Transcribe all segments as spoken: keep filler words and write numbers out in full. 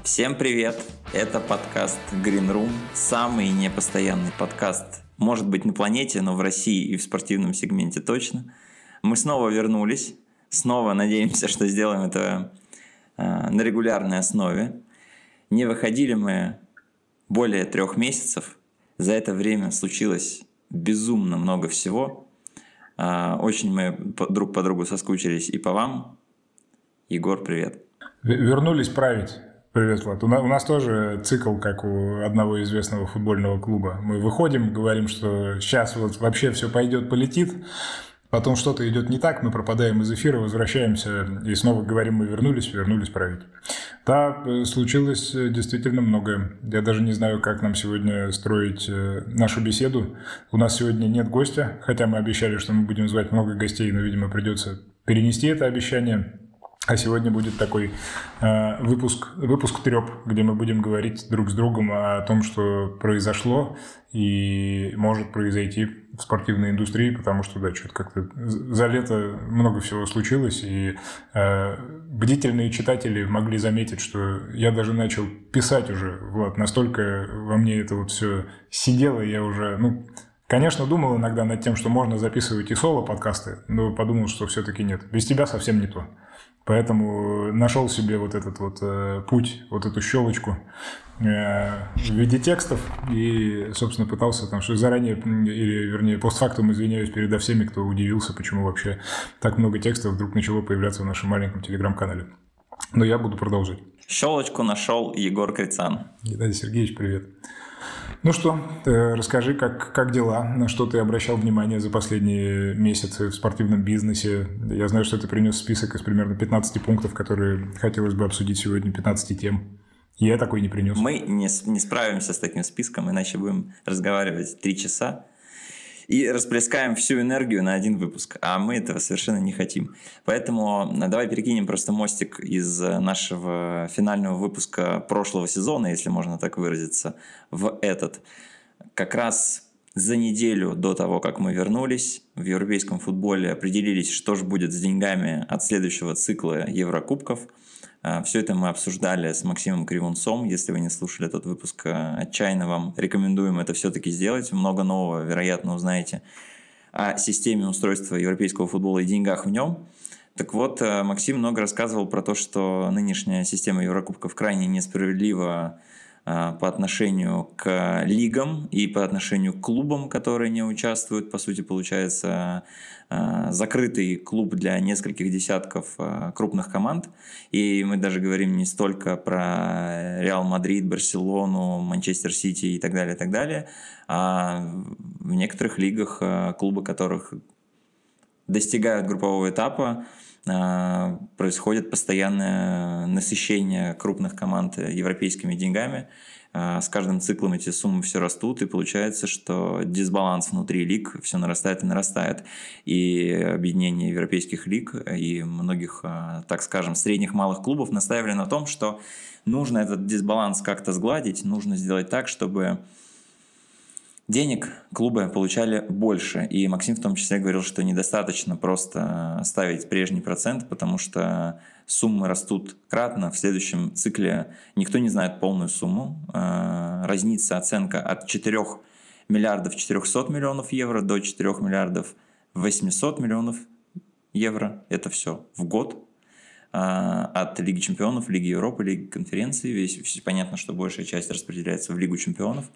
Всем привет! Это подкаст Green Room, самый непостоянный подкаст, может быть, на планете, но в России и в спортивном сегменте точно. Мы снова вернулись, снова надеемся, что сделаем это э, на регулярной основе. Не выходили мы более трех месяцев. За это время случилось безумно много всего. Э, очень мы друг по другу соскучились и по вам. Егор, привет! Вернулись править. Привет, Влад. У нас тоже цикл, как у одного известного футбольного клуба. Мы выходим, говорим, что сейчас вот вообще все пойдет, полетит. Потом что-то идет не так, мы пропадаем из эфира, возвращаемся и снова говорим, мы вернулись, вернулись править. Да, случилось действительно многое. Я даже не знаю, как нам сегодня строить нашу беседу. У нас сегодня нет гостя, хотя мы обещали, что мы будем звать много гостей, но, видимо, придется перенести это обещание. А сегодня будет такой э, выпуск, выпуск трёп, где мы будем говорить друг с другом о том, что произошло и может произойти в спортивной индустрии, потому что, да, что-то как-то за лето много всего случилось, и э, бдительные читатели могли заметить, что я даже начал писать уже, Влад, настолько во мне это вот все сидело, я уже, ну... Конечно, думал иногда над тем, что можно записывать и соло-подкасты, но подумал, что все-таки нет. Без тебя совсем не то. Поэтому нашел себе вот этот вот э, путь, вот эту щелочку э, в виде текстов и, собственно, пытался там, что заранее, или, вернее, постфактум извиняюсь передо всеми, кто удивился, почему вообще так много текстов вдруг начало появляться в нашем маленьком телеграм-канале. Но я буду продолжать. Щелочку нашел Егор Крицан. Геннадий Сергеевич, привет. Ну что, расскажи, как, как дела, на что ты обращал внимание за последние месяцы в спортивном бизнесе. Я знаю, что ты принес список из примерно пятнадцати пунктов, которые хотелось бы обсудить сегодня, пятнадцати тем. Я такой не принес. Мы не, не справимся с таким списком, иначе будем разговаривать три часа и расплескаем всю энергию на один выпуск, а мы этого совершенно не хотим. Поэтому давай перекинем просто мостик из нашего финального выпуска прошлого сезона, если можно так выразиться, в этот. Как раз за неделю до того, как мы вернулись, в европейском футболе определились, что же будет с деньгами от следующего цикла Еврокубков. Все это мы обсуждали с Максимом Кривунцом. Если вы не слушали этот выпуск, отчаянно вам рекомендуем это все-таки сделать. Много нового, вероятно, узнаете о системе устройства европейского футбола и деньгах в нем. Так вот, Максим много рассказывал про то, что нынешняя система Еврокубков крайне несправедлива по отношению к лигам и по отношению к клубам, которые не участвуют. По сути, получается закрытый клуб для нескольких десятков крупных команд. И мы даже говорим не столько про Реал Мадрид, Барселону, Манчестер Сити и так далее, и так далее, а в некоторых лигах клубы, которых достигают группового этапа, происходит постоянное насыщение крупных команд европейскими деньгами. С каждым циклом эти суммы все растут, и получается, что дисбаланс внутри лиг все нарастает и нарастает. И объединение европейских лиг и многих, так скажем, средних малых клубов наставили на том, что нужно этот дисбаланс как-то сгладить, нужно сделать так, чтобы денег клубы получали больше. И Максим в том числе говорил, что недостаточно просто ставить прежний процент, потому что суммы растут кратно. В следующем цикле никто не знает полную сумму. Разнится оценка от четырёх миллиардов четырёхсот миллионов евро до четырёх миллиардов восьмисот миллионов евро. Это все в год. От Лиги Чемпионов, Лиги Европы, Лиги Конференции. Весь, понятно, что большая часть распределяется в Лигу Чемпионов.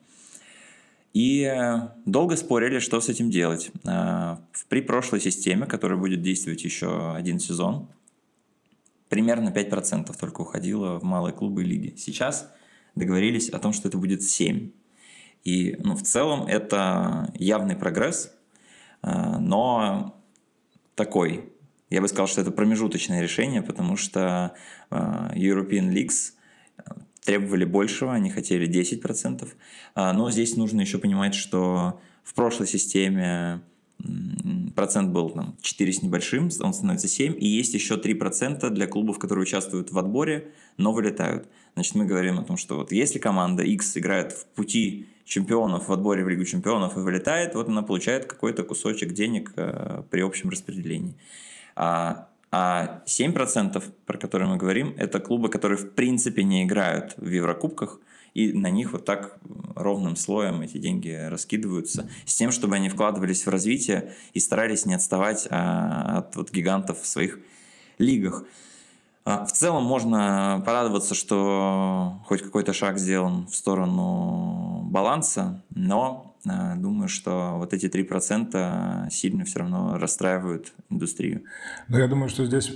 И долго спорили, что с этим делать. При прошлой системе, которая будет действовать еще один сезон, примерно пять процентов только уходило в малые клубы и лиги. Сейчас договорились о том, что это будет семь процентов. И ну, в целом это явный прогресс, но такой. Я бы сказал, что это промежуточное решение, потому что European Leagues требовали большего, они хотели десять процентов. Но здесь нужно еще понимать, что в прошлой системе процент был там, четыре с небольшим, он становится семь, и есть еще три процента для клубов, которые участвуют в отборе, но вылетают. Значит, мы говорим о том, что вот если команда X играет в пути чемпионов в отборе в Лигу Чемпионов и вылетает, вот она получает какой-то кусочек денег при общем распределении. А А семь процентов, про которые мы говорим, это клубы, которые в принципе не играют в Еврокубках, и на них вот так ровным слоем эти деньги раскидываются, с тем, чтобы они вкладывались в развитие и старались не отставать а, от вот, гигантов в своих лигах. А, в целом можно порадоваться, что хоть какой-то шаг сделан в сторону баланса, но а, думаю, что вот эти три процента сильно все равно расстраивают индустрию. Но я думаю, что здесь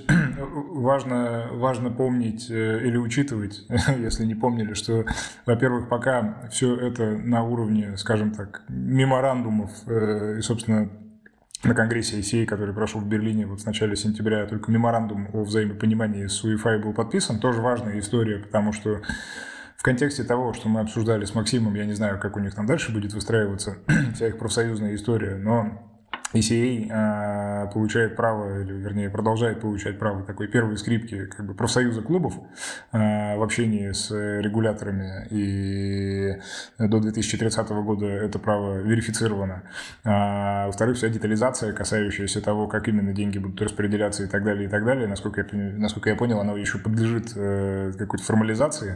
важно, важно помнить или учитывать, если не помнили, что, во-первых, пока все это на уровне, скажем так, меморандумов и, собственно, на конгрессе ай си эй, который прошел в Берлине вот в начале сентября, только меморандум о взаимопонимании с УЕФА был подписан. Тоже важная история, потому что в контексте того, что мы обсуждали с Максимом, я не знаю, как у них там дальше будет выстраиваться вся их профсоюзная история, но ай си эй а, получает право, или, вернее, продолжает получать право такой первой скрипки как бы профсоюза клубов а, в общении с регуляторами, и до две тысячи тридцатого года это право верифицировано. А, во-вторых, вся детализация, касающаяся того, как именно деньги будут распределяться и так далее, и так далее, насколько я, насколько я понял, она еще подлежит э, какой-то формализации,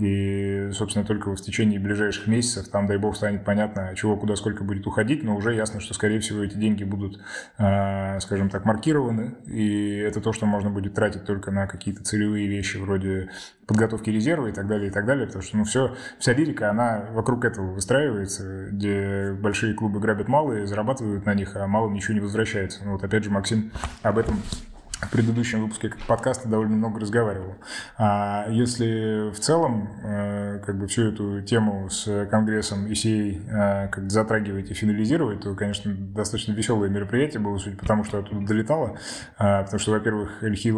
и, собственно, только в течение ближайших месяцев, там, дай бог, станет понятно, чего, куда, сколько будет уходить, но уже ясно, что, скорее всего, эти деньги будут, скажем так, маркированы, и это то, что можно будет тратить только на какие-то целевые вещи вроде подготовки резерва и так далее, и так далее, потому что, ну, все, вся лирика, она вокруг этого выстраивается, где большие клубы грабят малые, зарабатывают на них, а малым ничего не возвращается. Ну, вот опять же Максим об этом в предыдущем выпуске подкаста довольно много разговаривал. А если в целом как бы всю эту тему с конгрессом ай си эй как затрагивать и финализировать, то, конечно, достаточно веселое мероприятие было, судя по тому, что оттуда долетало. Потому что, во-первых, Эльхи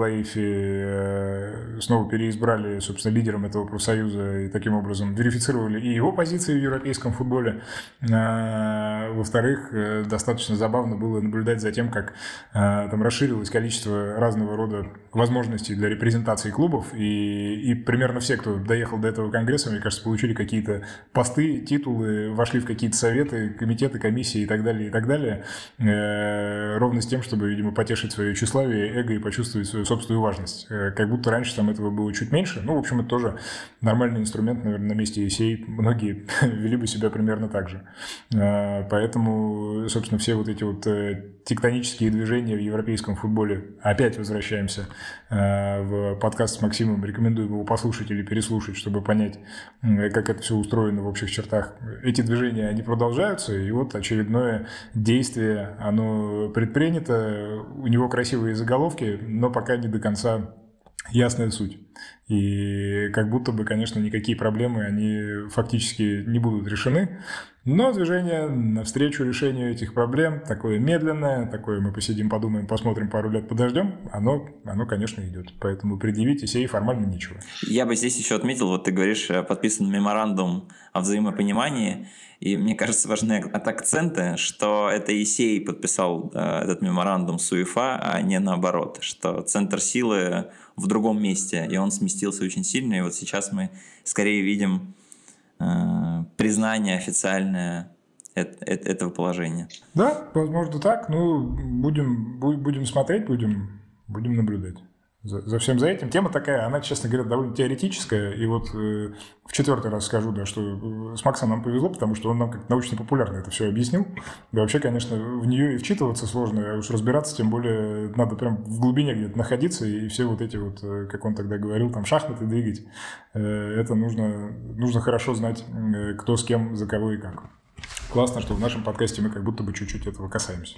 Лаифи снова переизбрали, собственно, лидером этого профсоюза и таким образом верифицировали и его позиции в европейском футболе. Во-вторых, достаточно забавно было наблюдать за тем, как там расширилось количество разного рода возможностей для репрезентации клубов, и, и примерно все, кто доехал до этого конгресса, мне кажется, получили какие-то посты, титулы, вошли в какие-то советы, комитеты, комиссии и так далее, и так далее, э, ровно с тем, чтобы, видимо, потешить свое тщеславие, эго и почувствовать свою собственную важность. Э, как будто раньше там этого было чуть меньше. Ну, в общем, это тоже нормальный инструмент, наверное, на месте ай си эй многие вели бы себя примерно так же. Э, поэтому, собственно, все вот эти вот э, тектонические движения в европейском футболе, опять возвращаемся э, в подкаст с Максимом, рекомендую его послушать или переслушать, чтобы понять, э, как это все устроено в общих чертах. Эти движения, они продолжаются, и вот очередное действие, оно предпринято, у него красивые заголовки, но пока не до конца ясная суть. И как будто бы, конечно, никакие проблемы, они фактически не будут решены. Но движение навстречу решению этих проблем, такое медленное, такое мы посидим, подумаем, посмотрим, пару лет подождем, оно, оно, конечно, идет. Поэтому предъявить ай си эй формально ничего. Я бы здесь еще отметил, вот ты говоришь, подписан меморандум о взаимопонимании, и мне кажется, важны акценты, что это ай си эй подписал этот меморандум с УЕФА, а не наоборот, что центр силы в другом месте, и он сместился очень сильно, и вот сейчас мы скорее видим признание официальное этого положения. Да, возможно так. Ну, будем, будем смотреть, будем, будем наблюдать за, за всем за этим. Тема такая, она, честно говоря, довольно теоретическая. И вот э, в четвертый раз скажу, да, что с Максом нам повезло, потому что он нам как научно-популярно это все объяснил. И вообще, конечно, в нее и вчитываться сложно, а уж разбираться, тем более надо прям в глубине где-то находиться, и все вот эти вот, как он тогда говорил, там шахматы двигать. Э, это нужно, нужно хорошо знать, э, кто с кем, за кого и как. Классно, что в нашем подкасте мы как будто бы чуть-чуть этого касаемся.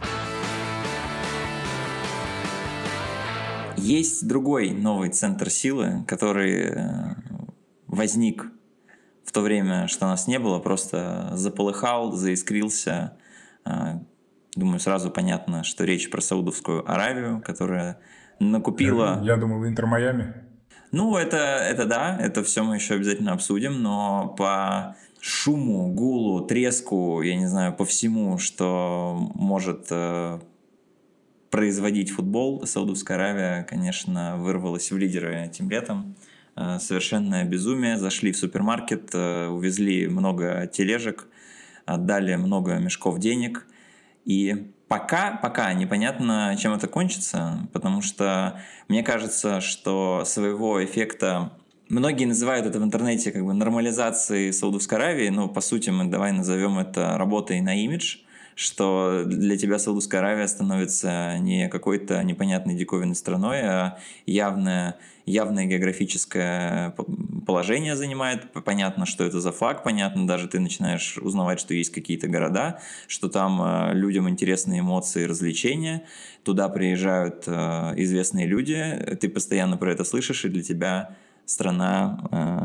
Есть другой новый центр силы, который возник в то время, что нас не было, просто заполыхал, заискрился. Думаю, сразу понятно, что речь про Саудовскую Аравию, которая накупила... Я, я думал, Интер Майами. Ну, это, это да, это все мы еще обязательно обсудим, но по шуму, гулу, треску, я не знаю, по всему, что может... производить футбол, Саудовская Аравия, конечно, вырвалась в лидеры этим летом. Совершенное безумие. Зашли в супермаркет, увезли много тележек, отдали много мешков денег и Пока, пока непонятно, чем это кончится, потому что мне кажется, что своего эффекта... Многие называют это в интернете как бы нормализацией Саудовской Аравии, но по сути мы давай назовем это работой на имидж, что для тебя Саудовская Аравия становится не какой-то непонятной диковинной страной, а явное, явное географическое положение занимает. Понятно, что это за флаг, понятно, даже ты начинаешь узнавать, что есть какие-то города, что там людям интересны эмоции и развлечения, туда приезжают известные люди, ты постоянно про это слышишь, и для тебя страна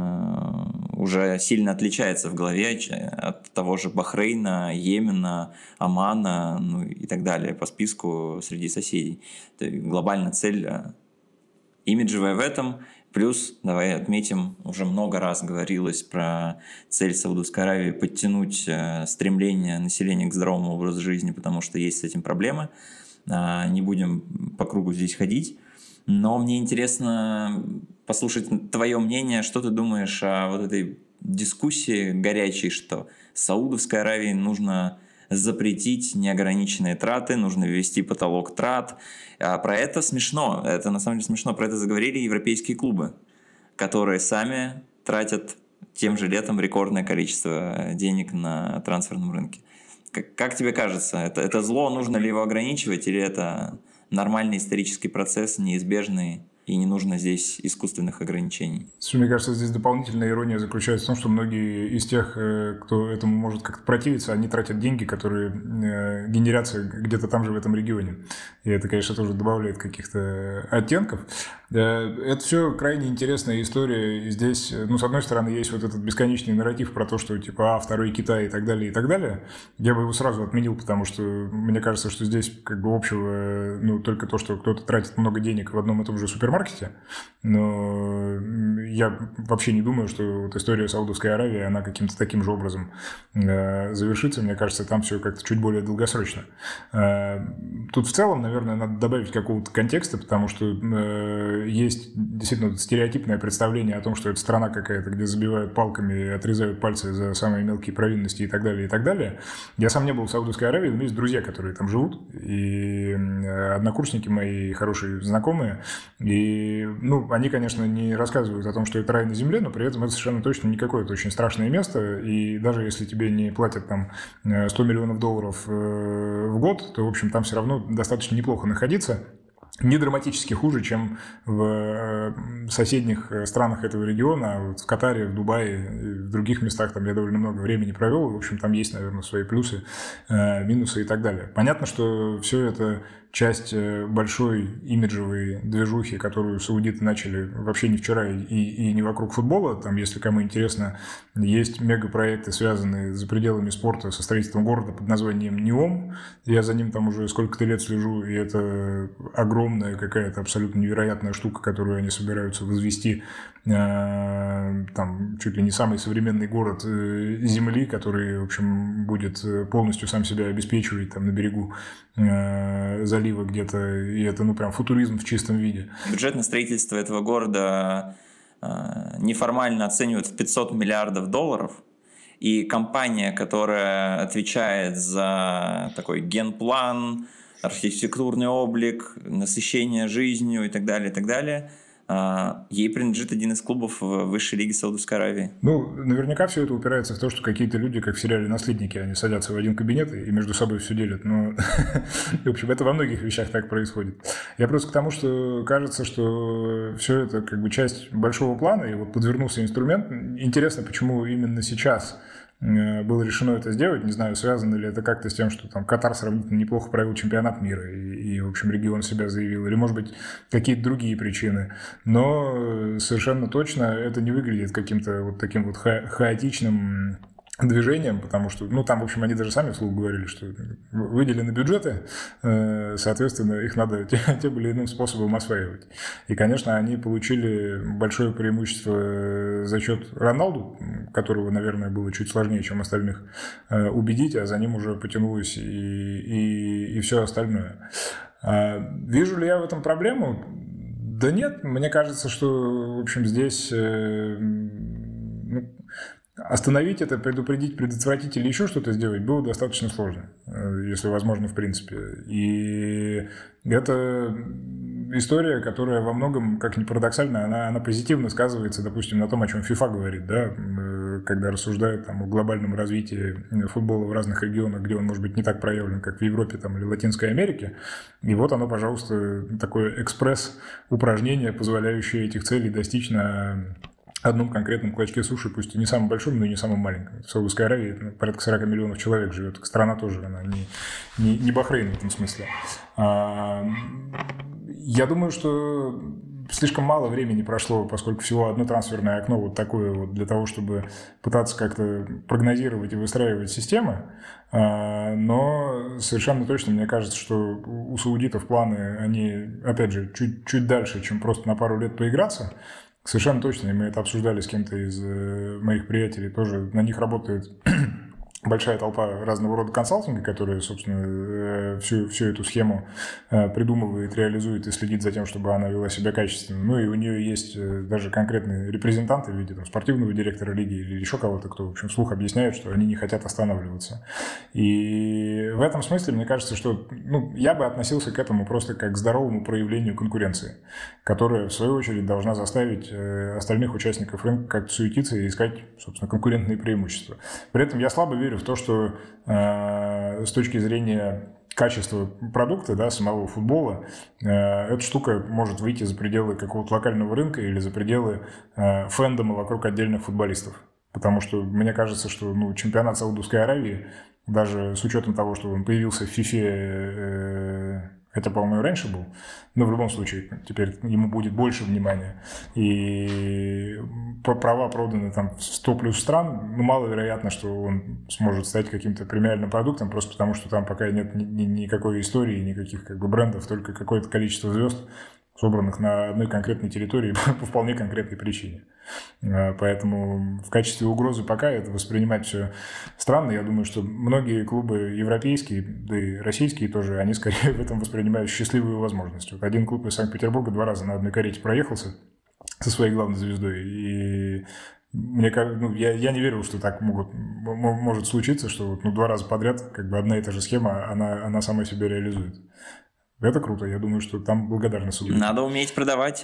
э, уже сильно отличается в голове от того же Бахрейна, Йемена, Омана, ну и так далее по списку среди соседей. Это глобальная цель имиджевая в этом. Плюс, давай отметим, уже много раз говорилось про цель Саудовской Аравии подтянуть э, стремление населения к здоровому образу жизни, потому что есть с этим проблемы. Э, не будем по кругу здесь ходить. Но мне интересно послушать твое мнение, что ты думаешь о вот этой дискуссии горячей, что Саудовской Аравии нужно запретить неограниченные траты, нужно ввести потолок трат. А про это смешно, это на самом деле смешно, про это заговорили европейские клубы, которые сами тратят тем же летом рекордное количество денег на трансферном рынке. Как, как тебе кажется, это, это зло, нужно ли его ограничивать, или это нормальный исторический процесс, неизбежный, и не нужно здесь искусственных ограничений? Мне кажется, здесь дополнительная ирония заключается в том, что многие из тех, кто этому может как-то противиться, они тратят деньги, которые генерятся где-то там же в этом регионе. И это, конечно, тоже добавляет каких-то оттенков. Это все крайне интересная история. И здесь, ну, с одной стороны, есть вот этот бесконечный нарратив про то, что типа, а, второй Китай и так далее, и так далее. Я бы его сразу отменил, потому что мне кажется, что здесь как бы общего, ну, только то, что кто-то тратит много денег в одном и том же супермаркете. Но я вообще не думаю, что вот история Саудовской Аравии, она каким-то таким же образом завершится. Мне кажется, там все как-то чуть более долгосрочно. Тут в целом, наверное, надо добавить какого-то контекста, потому что есть действительно стереотипное представление о том, что это страна какая-то, где забивают палками и отрезают пальцы за самые мелкие провинности и так далее, и так далее. Я сам не был в Саудовской Аравии, но есть друзья, которые там живут, и однокурсники мои, хорошие знакомые, и, ну, они, конечно, не рассказывают о том, что это рай на земле, но при этом это совершенно точно не какое-то очень страшное место, и даже если тебе не платят там сто миллионов долларов в год, то, в общем, там все равно достаточно неплохо находиться. Не драматически хуже, чем в соседних странах этого региона, вот в Катаре, в Дубае, в других местах, там я довольно много времени провел, в общем, там есть, наверное, свои плюсы, минусы и так далее. Понятно, что все это часть большой имиджевой движухи, которую саудиты начали вообще не вчера и, и не вокруг футбола. Там, если кому интересно, есть мегапроекты, связанные за пределами спорта со строительством города под названием НИОМ. Я за ним там уже сколько-то лет слежу, и это огромная какая-то абсолютно невероятная штука, которую они собираются возвести. Там чуть ли не самый современный город Земли, который, в общем, будет полностью сам себя обеспечивать там на берегу залива где-то, и это, ну, прям футуризм в чистом виде. Бюджет на строительство этого города э, неформально оценивают в пятьсот миллиардов долларов, и компания, которая отвечает за такой генплан, архитектурный облик, насыщение жизнью и так далее, и так далее, ей принадлежит один из клубов в высшей лиге Саудовской Аравии. Ну, наверняка все это упирается в то, что какие-то люди, как в сериале «Наследники», они садятся в один кабинет и между собой все делят. Но, в общем, это во многих вещах так происходит. Я просто к тому, что кажется, что все это как бы часть большого плана, и вот подвернулся инструмент. Интересно, почему именно сейчас было решено это сделать. Не знаю, связано ли это как-то с тем, что там Катар сравнительно неплохо провел чемпионат мира и, и, в общем, регион себя заявил, или, может быть, какие-то другие причины. Но совершенно точно это не выглядит каким-то вот таким вот ха- хаотичным движением, потому что, ну, там, в общем, они даже сами вслух говорили, что выделены бюджеты, соответственно, их надо тем или иным способом осваивать. И, конечно, они получили большое преимущество за счет Роналду, которого, наверное, было чуть сложнее, чем остальных, убедить, а за ним уже потянулось и, и, и все остальное. Вижу ли я в этом проблему? Да нет, мне кажется, что, в общем, здесь... Ну, Остановить это, предупредить, предотвратить или еще что-то сделать было достаточно сложно, если возможно, в принципе. И это история, которая во многом, как ни парадоксально, она, она позитивно сказывается, допустим, на том, о чем FIFA говорит, да, когда рассуждает там, о глобальном развитии футбола в разных регионах, где он может быть не так проявлен, как в Европе там, или Латинской Америке. И вот оно, пожалуйста, такое экспресс-упражнение, позволяющее этих целей достичь на одном конкретном клочке суши, пусть и не самом большом, но и не самом маленьком. В Саудовской Аравии ну, порядка сорок миллионов человек живет. Страна тоже, она не, не, не Бахрейн в этом смысле. А, я думаю, что слишком мало времени прошло, поскольку всего одно трансферное окно вот такое вот для того, чтобы пытаться как-то прогнозировать и выстраивать системы. А, но совершенно точно мне кажется, что у саудитов планы, они, опять же, чуть, чуть дальше, чем просто на пару лет поиграться. Совершенно точно, и мы это обсуждали с кем-то из моих приятелей, тоже на них работает большая толпа разного рода консалтинга, которая, собственно, всю, всю эту схему придумывает, реализует и следит за тем, чтобы она вела себя качественно. Ну и у нее есть даже конкретные репрезентанты в виде там, спортивного директора лиги или еще кого-то, кто, в общем, вслух объясняет, что они не хотят останавливаться. И в этом смысле, мне кажется, что ну, я бы относился к этому просто как к здоровому проявлению конкуренции, которая, в свою очередь, должна заставить остальных участников рынка как-то суетиться и искать, собственно, конкурентные преимущества. При этом я слабо верю в то, что э, с точки зрения качества продукта, да, самого футбола, э, эта штука может выйти за пределы какого-то локального рынка или за пределы э, фэндома вокруг отдельных футболистов. Потому что мне кажется, что ну, чемпионат Саудовской Аравии, даже с учетом того, что он появился в FIFA, э, хотя, по-моему, и раньше был, но в любом случае теперь ему будет больше внимания. И права проданы там в сто плюс стран, ну, маловероятно, что он сможет стать каким-то премиальным продуктом, просто потому что там пока нет ни, ни, никакой истории, никаких как бы брендов, только какое-то количество звезд, собранных на одной конкретной территории по вполне конкретной причине. Поэтому в качестве угрозы пока это воспринимать все странно. Я думаю, что многие клубы европейские, да и российские тоже, они скорее в этом воспринимают счастливую возможность. Вот один клуб из Санкт-Петербурга два раза на одной карете проехался со своей главной звездой, и мне, ну, я, я не верю, что так могут, может случиться, что вот, ну, два раза подряд как бы одна и та же схема, она, она сама себя реализует. Это круто, я думаю, что там благодарны суду. Надо уметь продавать.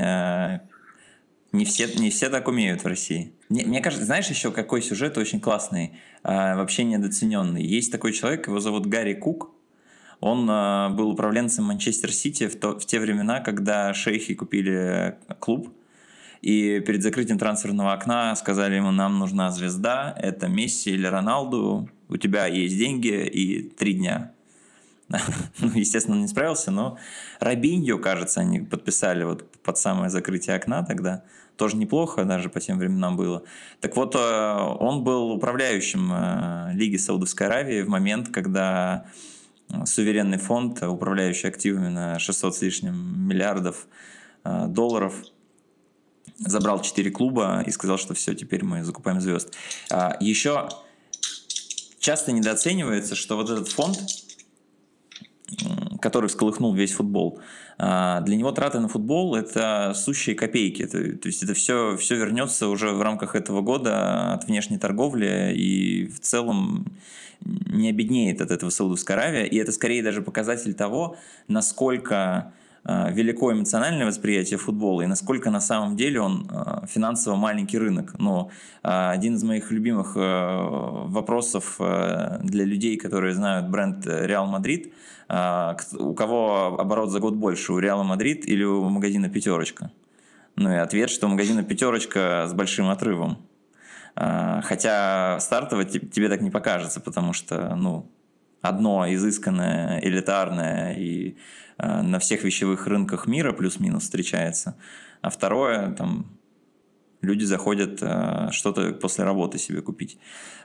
Не все, не все так умеют в России. Мне, мне кажется, знаешь еще какой сюжет очень классный, вообще недооцененный. Есть такой человек, его зовут Гарри Кук. Он был управленцем Манчестер Сити в, то, в те времена, когда шейхи купили клуб. И перед закрытием трансферного окна сказали ему: нам нужна звезда, это Месси или Роналду, у тебя есть деньги и три дня. Ну, естественно, он не справился, но Робиньо, кажется, они подписали вот под самое закрытие окна тогда. Тоже неплохо, даже по тем временам было. Так вот, он был управляющим Лиги Саудовской Аравии в момент, когда суверенный фонд, управляющий активами на шестьсот с лишним миллиардов долларов, забрал четыре клуба и сказал, что все, теперь мы закупаем звезд. Еще часто недооценивается, что вот этот фонд, который всколыхнул весь футбол, для него траты на футбол – это сущие копейки. То, то есть это все, все вернется уже в рамках этого года от внешней торговли, и в целом не обеднеет от этого Саудовская Аравия. И это скорее даже показатель того, насколько велико эмоциональное восприятие футбола и насколько на самом деле он финансово маленький рынок. Но один из моих любимых вопросов для людей, которые знают бренд Реал Мадрид: у кого оборот за год больше, у Реала Мадрид или у магазина «Пятерочка»? Ну и ответ, что у магазина «Пятерочка» с большим отрывом. Хотя стартово тебе так не покажется, потому что, ну, одно изысканное, элитарное и на всех вещевых рынках мира плюс-минус встречается, а второе, там, люди заходят что-то после работы себе купить.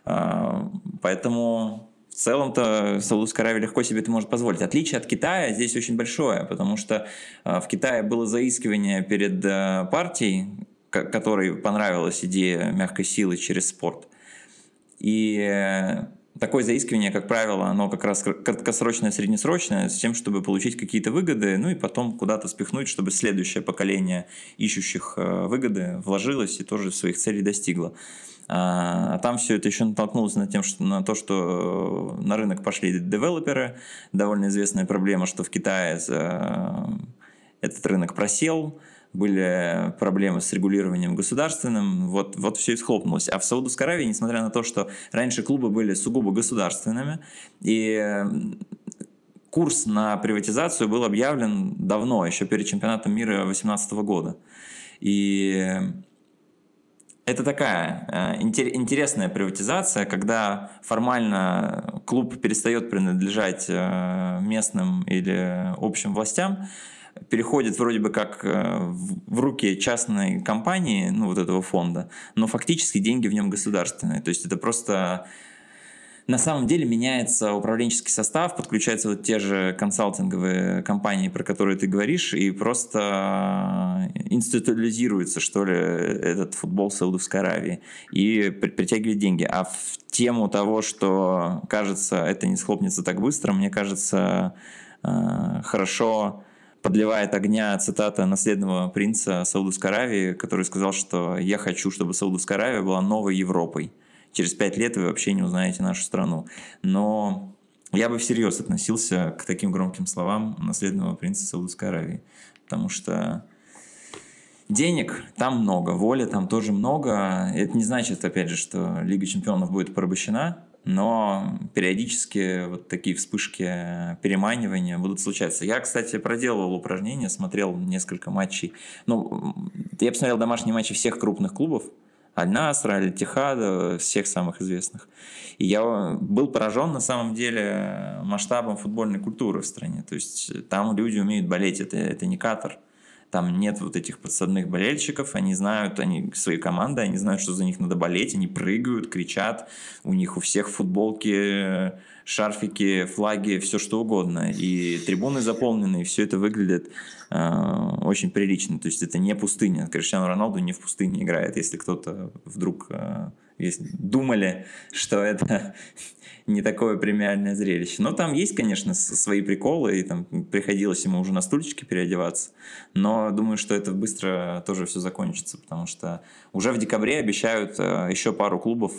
Поэтому в целом-то Саудовская Аравия легко себе это может позволить. Отличие от Китая здесь очень большое, потому что в Китае было заискивание перед партией, которой понравилась идея мягкой силы через спорт. И такое заискивание, как правило, оно как раз краткосрочное, среднесрочное, с тем, чтобы получить какие-то выгоды, ну и потом куда-то спихнуть, чтобы следующее поколение ищущих выгоды вложилось и тоже своих целей достигло. А там все это еще натолкнулось на, тем, что, на то, что на рынок пошли девелоперы. Довольно известная проблема, что в Китае этот рынок просел, были проблемы с регулированием государственным, вот, вот все и схлопнулось. А в Саудовской Аравии, несмотря на то, что раньше клубы были сугубо государственными, и курс на приватизацию был объявлен давно, еще перед чемпионатом мира две тысячи восемнадцатого года. И это такая интересная приватизация, когда формально клуб перестает принадлежать местным или общим властям, переходит вроде бы как в руки частной компании, ну вот этого фонда, но фактически деньги в нем государственные. То есть это просто на самом деле меняется управленческий состав, подключаются вот те же консалтинговые компании, про которые ты говоришь, и просто институализируется, что ли, этот футбол Саудовской Аравии и притягивает деньги. А в тему того, что, кажется, это не схлопнется так быстро, мне кажется, хорошо подливает огня цитата наследного принца Саудовской Аравии, который сказал, что «я хочу, чтобы Саудовская Аравия была новой Европой. Через пять лет вы вообще не узнаете нашу страну». Но я бы всерьез относился к таким громким словам наследного принца Саудовской Аравии, потому что денег там много, воли там тоже много. Это не значит, опять же, что Лига чемпионов будет порабощена, но периодически вот такие вспышки переманивания будут случаться. Я, кстати, проделывал упражнения, смотрел несколько матчей. Ну, я посмотрел домашние матчи всех крупных клубов. Аль-Насра, Аль-Иттихада, всех самых известных. И я был поражен, на самом деле, масштабом футбольной культуры в стране. То есть там люди умеют болеть, это, это не Катар. Там нет вот этих подсадных болельщиков, они знают, они свои команды, они знают, что за них надо болеть, они прыгают, кричат, у них у всех футболки, шарфики, флаги, все что угодно, и трибуны заполнены, и все это выглядит э, очень прилично, то есть это не пустыня, Криштиану Роналду не в пустыне играет, если кто-то вдруг э, если думали, что это не такое премиальное зрелище. Но там есть, конечно, свои приколы, и там приходилось ему уже на стульчике переодеваться. Но думаю, что это быстро тоже все закончится, потому что уже в декабре обещают еще пару клубов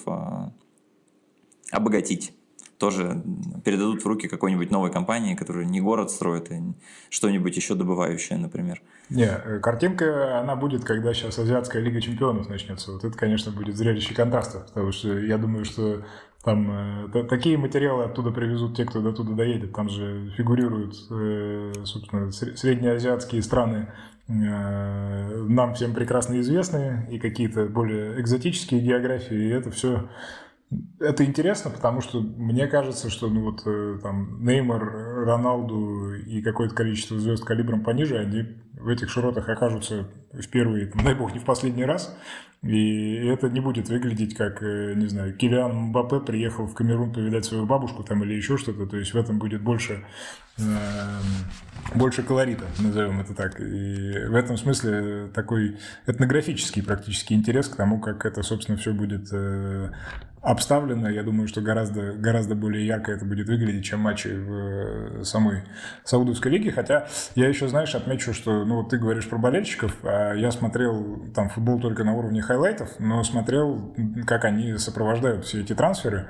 обогатить. Тоже передадут в руки какой-нибудь новой компании, которая не город строит, а что-нибудь еще добывающее, например. Не, картинка, она будет, когда сейчас Азиатская Лига Чемпионов начнется. Вот это, конечно, будет зрелище контраста, потому что я думаю, что там э, такие материалы оттуда привезут те, кто до туда доедет. Там же фигурируют, э, собственно, среднеазиатские страны, э, нам всем прекрасно известные, и какие-то более экзотические географии, и это все... Это интересно, потому что мне кажется, что ну вот там Неймар, Роналду и какое-то количество звезд калибром пониже, они в этих широтах окажутся в первый, там, дай бог, не в последний раз. И это не будет выглядеть как, не знаю, Килиан Мбаппе приехал в Камерун повидать свою бабушку там или еще что-то. То есть в этом будет больше, э, больше колорита, назовем это так. И в этом смысле такой этнографический практически интерес к тому, как это, собственно, все будет э, обставлено. Я думаю, что гораздо, гораздо более ярко это будет выглядеть, чем матчи в самой Саудовской лиге. Хотя я еще, знаешь, отмечу, что ну вот ты говоришь про болельщиков, а я смотрел там футбол только на уровне хайлайтов, но смотрел, как они сопровождают все эти трансферы.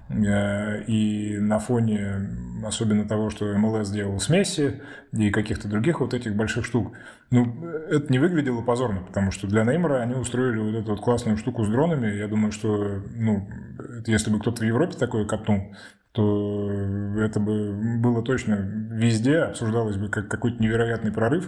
И на фоне особенно того, что эм эл эс делал с Месси и каких-то других вот этих больших штук, ну, это не выглядело позорно, потому что для Неймара они устроили вот эту вот классную штуку с дронами. Я думаю, что, ну, если бы кто-то в Европе такое катнул, то это бы было точно везде, обсуждалось бы как какой-то невероятный прорыв,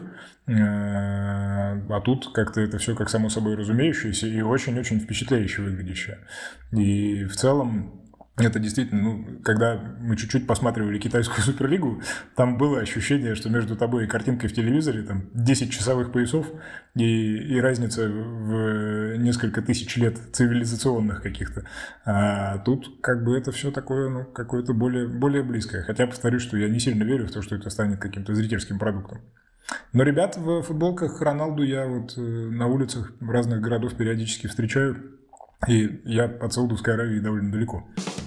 а тут как-то это все как само собой разумеющееся и очень-очень впечатляюще выглядящее. И в целом это действительно, ну, когда мы чуть-чуть посматривали китайскую суперлигу, там было ощущение, что между тобой и картинкой в телевизоре там десять часовых поясов и, и разница в несколько тысяч лет цивилизационных каких-то. А тут как бы это все такое, ну, какое-то более, более близкое. Хотя повторюсь, что я не сильно верю в то, что это станет каким-то зрительским продуктом. Но ребят в футболках Роналду я вот на улицах разных городов периодически встречаю, и я от Саудовской Аравии довольно далеко.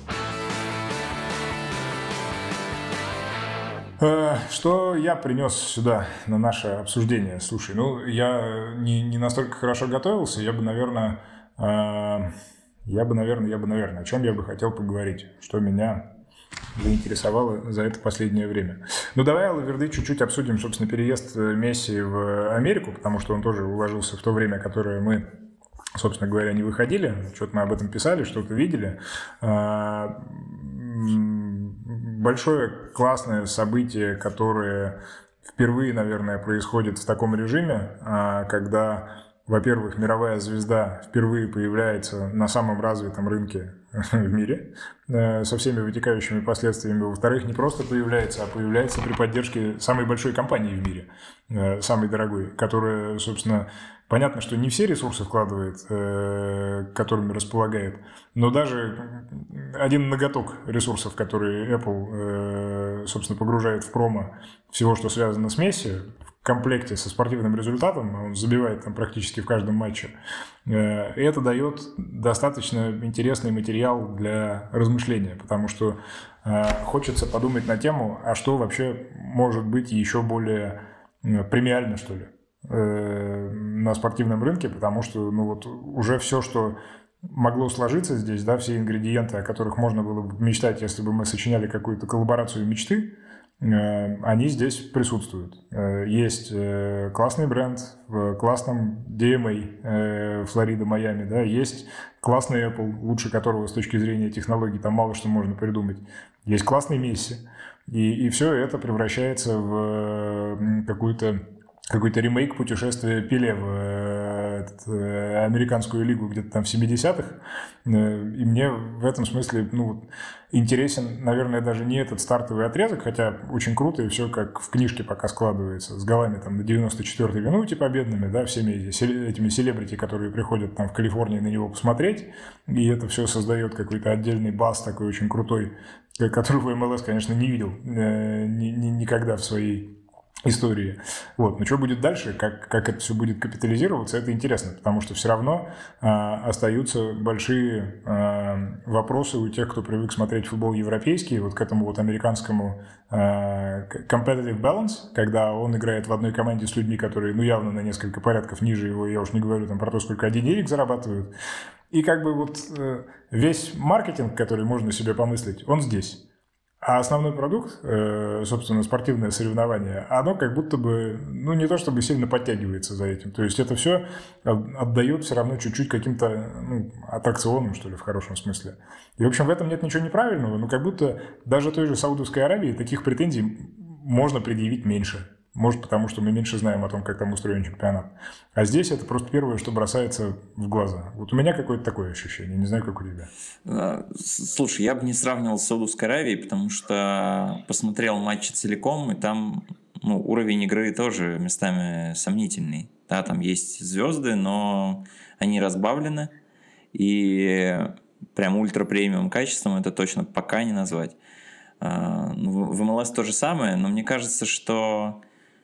Что я принес сюда на наше обсуждение? Слушай, ну я не, не настолько хорошо готовился, я бы, наверное, Я бы, наверное, я бы, наверное, о чем я бы хотел поговорить, что меня заинтересовало за это последнее время. Ну, давай, Алаверды, чуть-чуть обсудим, собственно, переезд Месси в Америку, потому что он тоже уложился в то время, которое мы, собственно говоря, не выходили. Что-то мы об этом писали, что-то видели. Большое классное событие, которое впервые, наверное, происходит в таком режиме, когда, во-первых, мировая звезда впервые появляется на самом развитом рынке в мире со всеми вытекающими последствиями. Во-вторых, не просто появляется, а появляется при поддержке самой большой компании в мире, самой дорогой, которая, собственно, понятно, что не все ресурсы вкладывает, которыми располагает, но даже один ноготок ресурсов, которые Apple, собственно, погружает в промо всего, что связано с Месси, в комплекте со спортивным результатом, он забивает там практически в каждом матче, и это дает достаточно интересный материал для размышления, потому что хочется подумать на тему, а что вообще может быть еще более премиально, что ли, на спортивном рынке, потому что ну вот уже все, что могло сложиться здесь, да, все ингредиенты, о которых можно было бы мечтать, если бы мы сочиняли какую-то коллаборацию мечты, они здесь присутствуют. Есть классный бренд в классном ди эм эй Флорида, Майами, да, есть классный Apple, лучше которого с точки зрения технологий там мало что можно придумать. Есть классный Месси. И, и все это превращается в какую-то какой-то ремейк путешествия Пеле в этот, американскую лигу где-то там в семидесятых. И мне в этом смысле ну, интересен, наверное, даже не этот стартовый отрезок, хотя очень круто, и все как в книжке пока складывается, с голами там на девяносто четвёртой минуте победными, да, всеми этими селебрити, которые приходят там в Калифорнии на него посмотреть, и это все создает какой-то отдельный бас такой очень крутой, которого эм эл эс, конечно, не видел э, ни, ни, никогда в своей истории. Вот. Но что будет дальше, как, как это все будет капитализироваться, это интересно, потому что все равно э, остаются большие э, вопросы у тех, кто привык смотреть футбол европейский, вот к этому вот американскому э, competitive balance, когда он играет в одной команде с людьми, которые ну явно на несколько порядков ниже его, я уж не говорю там про то, сколько они денег зарабатывают. И как бы вот э, весь маркетинг, который можно себе помыслить, он здесь. А основной продукт, э, собственно, спортивное соревнование, оно как будто бы, ну, не то чтобы сильно подтягивается за этим. То есть это все отдает все равно чуть-чуть каким-то ну, аттракционам, что ли, в хорошем смысле. И, в общем, в этом нет ничего неправильного, но как будто даже той же Саудовской Аравии таких претензий можно предъявить меньше. Может, потому что мы меньше знаем о том, как там устроен чемпионат. А здесь это просто первое, что бросается в глаза. Вот у меня какое-то такое ощущение. Не знаю, как у тебя. Слушай, я бы не сравнивал с Саудовской Аравией, потому что посмотрел матчи целиком, и там ну, уровень игры тоже местами сомнительный. Да, там есть звезды, но они разбавлены. И прям ультра-премиум качеством это точно пока не назвать. В эм эл эс то же самое, но мне кажется, что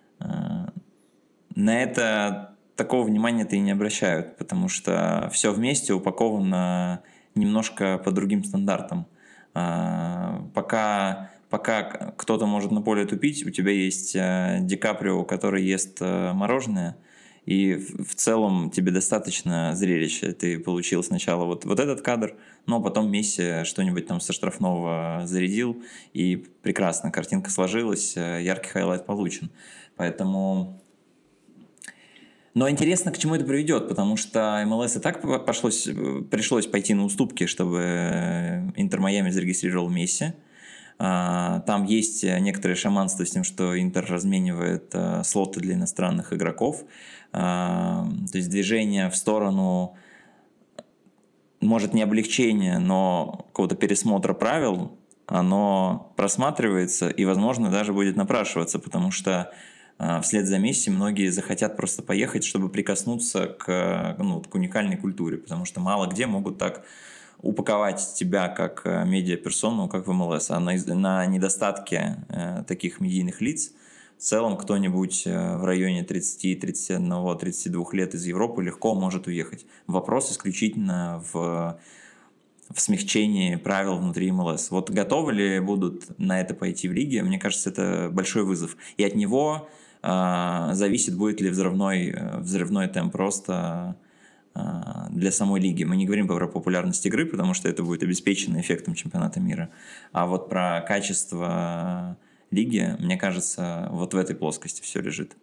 на это такого внимания-то и не обращают, потому что все вместе упаковано немножко по другим стандартам. Пока, пока кто-то может на поле тупить, у тебя есть Ди Каприо, который ест мороженое, и в целом тебе достаточно зрелища. Ты получил сначала вот, вот этот кадр, но потом Месси что-нибудь там со штрафного зарядил, и прекрасно, картинка сложилась, яркий хайлайт получен. Поэтому... Но интересно, к чему это приведет, потому что эм эл эс и так пошлось, пришлось пойти на уступки, чтобы Интер Майами зарегистрировал Месси. Там есть некоторые шаманства с тем, что Интер разменивает слоты для иностранных игроков. То есть движение в сторону, может, не облегчения, но какого-то пересмотра правил, оно просматривается и, возможно, даже будет напрашиваться, потому что вслед за Месси многие захотят просто поехать, чтобы прикоснуться к, ну, к уникальной культуре, потому что мало где могут так упаковать тебя как медиаперсону, как в эм эл эс. А на, на недостатке э, таких медийных лиц в целом кто-нибудь в районе тридцать, тридцать один, тридцать два лет из Европы легко может уехать. Вопрос исключительно в, в смягчении правил внутри эм эл эс. Вот готовы ли будут на это пойти в лиге? Мне кажется, это большой вызов. И от него э, зависит, будет ли взрывной, взрывной темп роста для самой лиги. Мы не говорим про популярность игры, потому что это будет обеспечено эффектом чемпионата мира. А вот про качество лиги, мне кажется, вот в этой плоскости все лежит.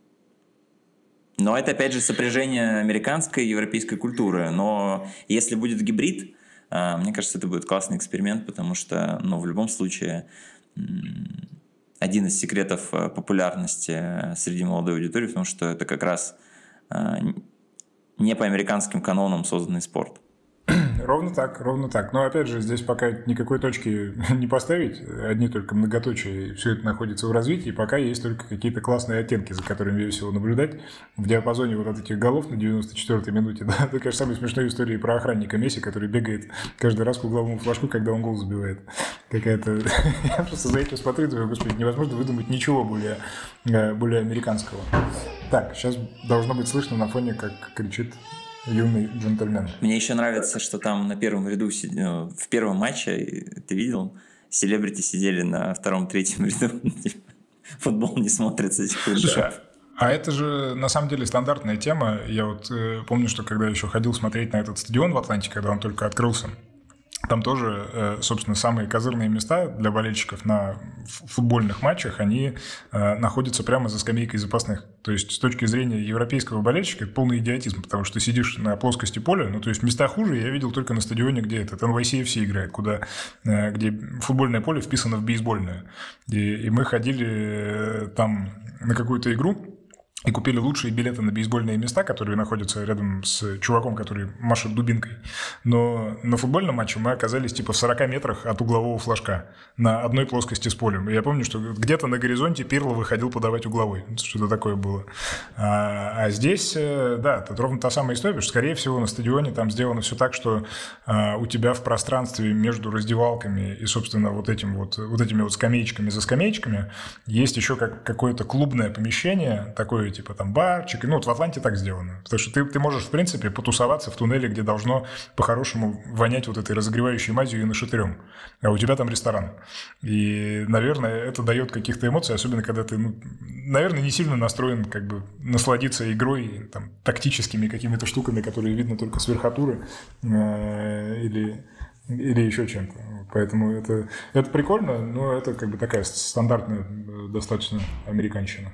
Но это, опять же, сопряжение американской и европейской культуры. Но если будет гибрид, мне кажется, это будет классный эксперимент, потому что, ну, в любом случае, один из секретов популярности среди молодой аудитории в том, что это как раз не по американским канонам созданный спорт. Ровно так, ровно так. Но, опять же, здесь пока никакой точки не поставить, одни только многоточия, и все это находится в развитии, пока есть только какие-то классные оттенки, за которыми весело наблюдать. В диапазоне вот от этих голов на девяносто четвёртой минуте, да, это, конечно, самая смешная история про охранника Месси, который бегает каждый раз к угловому флажку, когда он гол забивает. Какая-то... Я просто за этим смотрю, думаю, господи, невозможно выдумать ничего более, более американского. Так, сейчас должно быть слышно на фоне, как кричит юный джентльмен. Мне еще нравится, что там на первом ряду, в первом матче, ты видел, селебрити сидели на втором-третьем ряду. Футбол не смотрится. Слушай, а это же на самом деле стандартная тема. Я вот э, помню, что когда еще ходил смотреть на этот стадион в Атланте, когда он только открылся, там тоже, собственно, самые козырные места для болельщиков на футбольных матчах, они находятся прямо за скамейкой запасных. То есть, с точки зрения европейского болельщика, это полный идиотизм, потому что ты сидишь на плоскости поля, ну, то есть, места хуже я видел только на стадионе, где этот эн вай си эф си играет, куда, где футбольное поле вписано в бейсбольное. И, и мы ходили там на какую-то игру, и купили лучшие билеты на бейсбольные места, которые находятся рядом с чуваком, который машет дубинкой. Но на футбольном матче мы оказались типа в сорока метрах от углового флажка на одной плоскости с полем. И я помню, что где-то на горизонте Пирло выходил подавать угловой. Что-то такое было. А, а здесь, да, тут ровно та самая история, потому что, скорее всего, на стадионе там сделано все так, что а, у тебя в пространстве между раздевалками и, собственно, вот, этим вот, вот этими вот скамеечками за скамеечками есть еще как, какое-то клубное помещение, такое типа там барчик. Ну, вот в Атланте так сделано. Потому что ты, ты можешь, в принципе, потусоваться в туннеле, где должно по-хорошему вонять вот этой разогревающей мазью и нашатырем. А у тебя там ресторан. И, наверное, это дает каких-то эмоций, особенно когда ты, ну, наверное, не сильно настроен как бы насладиться игрой, там, тактическими какими-то штуками, которые видно только с верхотуры э, или... или еще чем-то. Поэтому это, это прикольно, но это как бы такая стандартная достаточно американщина.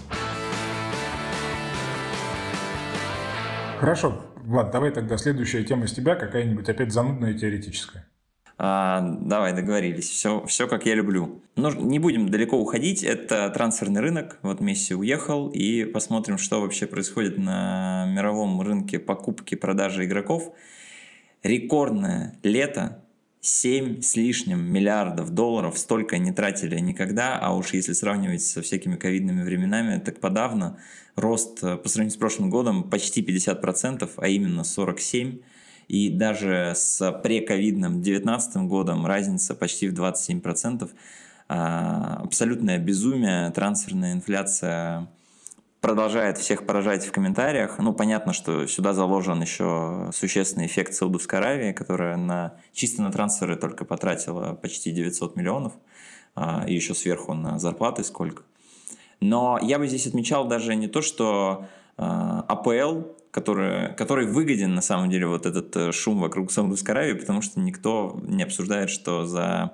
Хорошо, Влад, давай тогда следующая тема с тебя, какая-нибудь опять занудная теоретическая. А, давай, договорились. Все, все, как я люблю. Но не будем далеко уходить. Это трансферный рынок. Вот Месси уехал. И посмотрим, что вообще происходит на мировом рынке покупки, продажи игроков. Рекордное лето. семь с лишним миллиардов долларов. Столько не тратили никогда. А уж если сравнивать со всякими ковидными временами, так подавно. Рост по сравнению с прошлым годом почти пятьдесят процентов, а именно сорок семь процентов. И даже с прековидным девятнадцатым годом разница почти в двадцать семь процентов. Абсолютное безумие, трансферная инфляция продолжает всех поражать в комментариях. Ну, понятно, что сюда заложен еще существенный эффект Саудовской Аравии, которая на, чисто на трансферы только потратила почти девятьсот миллионов, и еще сверху на зарплаты сколько. Но я бы здесь отмечал даже не то, что а пэ эл, который, который выгоден на самом деле вот этот шум вокруг Саудовской Аравии, потому что никто не обсуждает, что за,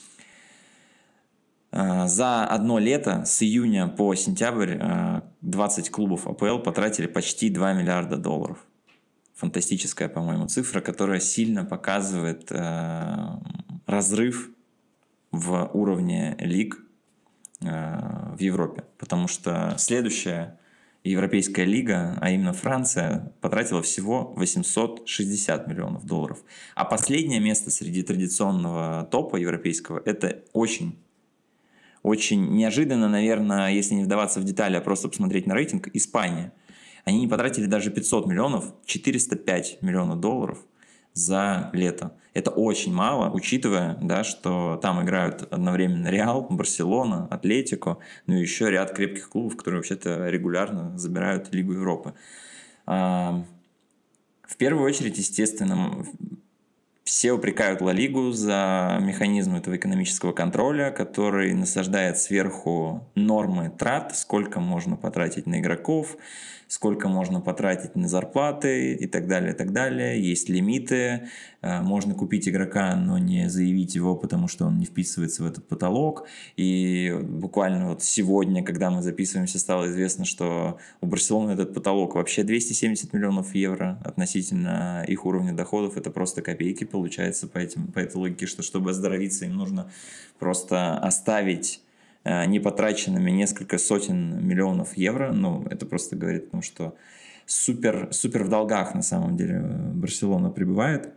за одно лето с июня по сентябрь двадцать клубов а пэ эл потратили почти два миллиарда долларов. Фантастическая, по-моему, цифра, которая сильно показывает разрыв в уровне лиг в Европе, потому что следующая Европейская лига, а именно Франция, потратила всего восемьсот шестьдесят миллионов долларов. А последнее место среди традиционного топа европейского – это очень, очень неожиданно, наверное, если не вдаваться в детали, а просто посмотреть на рейтинг, Испания. Они не потратили даже пятьсот миллионов, четыреста пять миллионов долларов за лето. Это очень мало, учитывая, да, что там играют одновременно Реал, Барселона, Атлетико, ну и еще ряд крепких клубов, которые вообще-то регулярно забирают Лигу Европы. В первую очередь, естественно, Все упрекают Ла Лигу за механизм этого экономического контроля, который насаждает сверху нормы трат, сколько можно потратить на игроков, сколько можно потратить на зарплаты и так далее, и так далее. Есть лимиты, можно купить игрока, но не заявить его, потому что он не вписывается в этот потолок. И буквально вот сегодня, когда мы записываемся, стало известно, что у Барселоны этот потолок вообще двести семьдесят миллионов евро относительно их уровня доходов. Это просто копейки получается по, этим, по этой логике, что чтобы оздоровиться, им нужно просто оставить непотраченными несколько сотен миллионов евро. Ну, это просто говорит о том, что супер, супер в долгах на самом деле Барселона пребывает.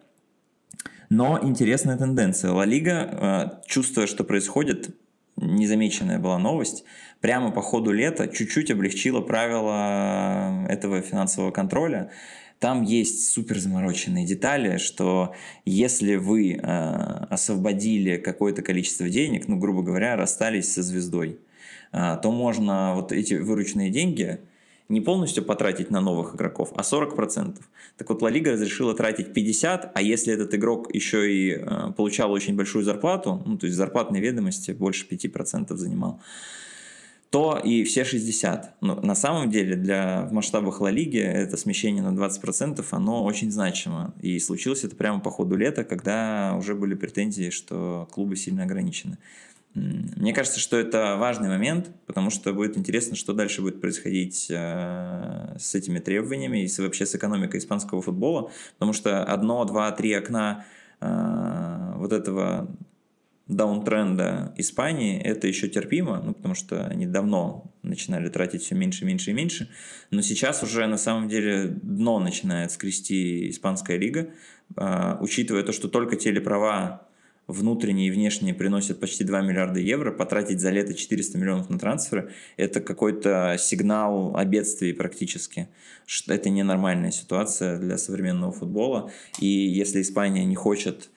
Но интересная тенденция. Ла Лига, чувствуя, что происходит, незамеченная была новость, прямо по ходу лета чуть-чуть облегчила правила этого финансового контроля. Там есть супер замороченные детали, что если вы э, освободили какое-то количество денег, ну, грубо говоря, расстались со звездой, э, то можно вот эти вырученные деньги не полностью потратить на новых игроков, а сорок процентов. Так вот, Ла Лига разрешила тратить пятьдесят процентов, а если этот игрок еще и э, получал очень большую зарплату, ну, то есть зарплатные ведомости больше пяти процентов занимал, то и все шестьдесят. Но на самом деле для, в масштабах Ла Лиги это смещение на двадцать процентов, оно очень значимо. И случилось это прямо по ходу лета, когда уже были претензии, что клубы сильно ограничены. Мне кажется, что это важный момент, потому что будет интересно, что дальше будет происходить э, с этими требованиями и с, вообще с экономикой испанского футбола, потому что одно, два, три окна э, вот этого даунтренда Испании это еще терпимо, ну, потому что они давно начинали тратить все меньше, меньше и меньше, но сейчас уже на самом деле дно начинает скрести испанская лига, э, учитывая то, что только телеправа внутренние и внешние приносят почти два миллиарда евро, потратить за лето четыреста миллионов на трансферы, это какой-то сигнал о бедствии практически. Это ненормальная ситуация для современного футбола, и если Испания не хочет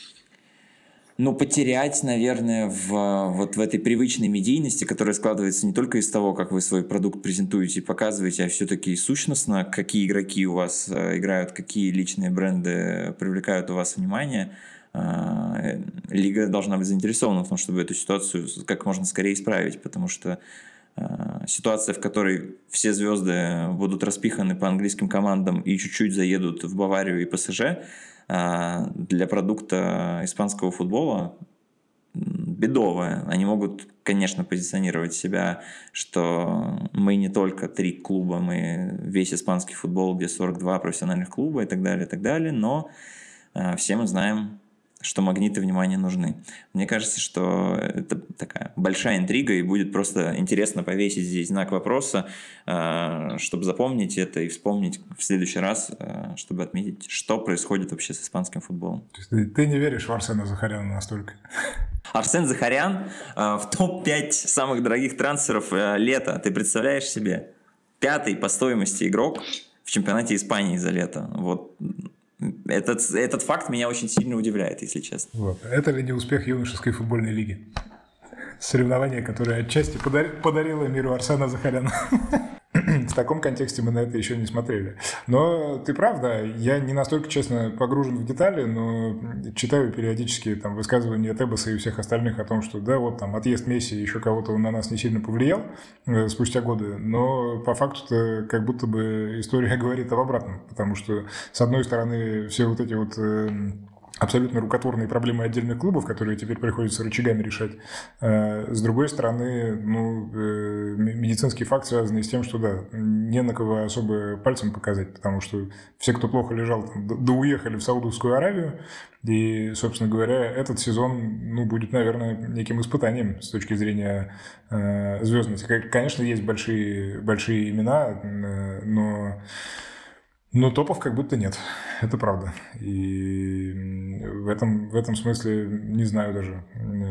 ну, потерять, наверное, в, вот в этой привычной медийности, которая складывается не только из того, как вы свой продукт презентуете и показываете, а все-таки и сущностно, какие игроки у вас играют, какие личные бренды привлекают у вас внимание. Лига должна быть заинтересована в том, чтобы эту ситуацию как можно скорее исправить, потому что ситуация, в которой все звезды будут распиханы по английским командам и чуть-чуть заедут в Баварию и ПСЖ, для продукта испанского футбола бедовая. Они могут, конечно, позиционировать себя, что мы не только три клуба, мы весь испанский футбол, где сорок два профессиональных клуба и так далее, и так далее, но все мы знаем, что магниты внимания нужны. Мне кажется, что это такая большая интрига, и будет просто интересно повесить здесь знак вопроса, чтобы запомнить это и вспомнить в следующий раз, чтобы отметить, что происходит вообще с испанским футболом. То есть ты, ты не веришь в Арсена Захаряна настолько? Арсен Захарян в топ пять самых дорогих трансферов лета. Ты представляешь себе? Пятый по стоимости игрок в чемпионате Испании за лето. Вот. Этот, этот факт меня очень сильно удивляет, если честно. Вот. Это ли не успех юношеской футбольной лиги? Соревнование, которое отчасти подар... подарило миру Арсена Захаряна. В таком контексте мы на это еще не смотрели. Но ты прав, да, я не настолько, честно, погружен в детали, но читаю периодически там высказывания Тебаса и всех остальных о том, что да, вот там отъезд Месси еще кого-то он на нас не сильно повлиял э, спустя годы, но по факту-то как будто бы история говорит об обратном, потому что, с одной стороны, все вот эти вот... Э, абсолютно рукотворные проблемы отдельных клубов, которые теперь приходится рычагами решать. С другой стороны, ну, медицинский факт, связанный с тем, что, да, не на кого особо пальцем показать, потому что все, кто плохо лежал, там, да уехали в Саудовскую Аравию, и, собственно говоря, этот сезон, ну, будет, наверное, неким испытанием с точки зрения э, звездности. Конечно, есть большие, большие имена, э, но... Но топов как будто нет, это правда. И в этом, в этом смысле не знаю даже.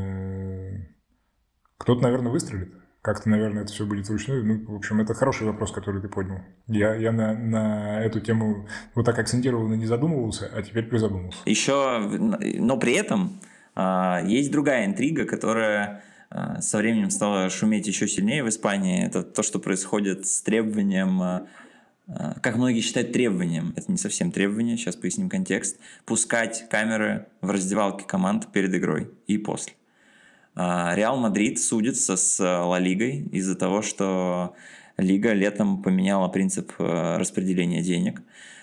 Кто-то, наверное, выстрелит. Как-то, наверное, это все будет вручную. Ну, в общем, это хороший вопрос, который ты поднял. Я, я на, на эту тему вот так акцентированно не задумывался, а теперь призадумался. Еще, но при этом есть другая интрига, которая со временем стала шуметь еще сильнее в Испании. Это то, что происходит с требованием как многие считают требованием, это не совсем требование, сейчас поясним контекст, пускать камеры в раздевалке команд перед игрой и после. Реал Мадрид судится с Ла Лигой из-за того, что Лига летом поменяла принцип распределения денег.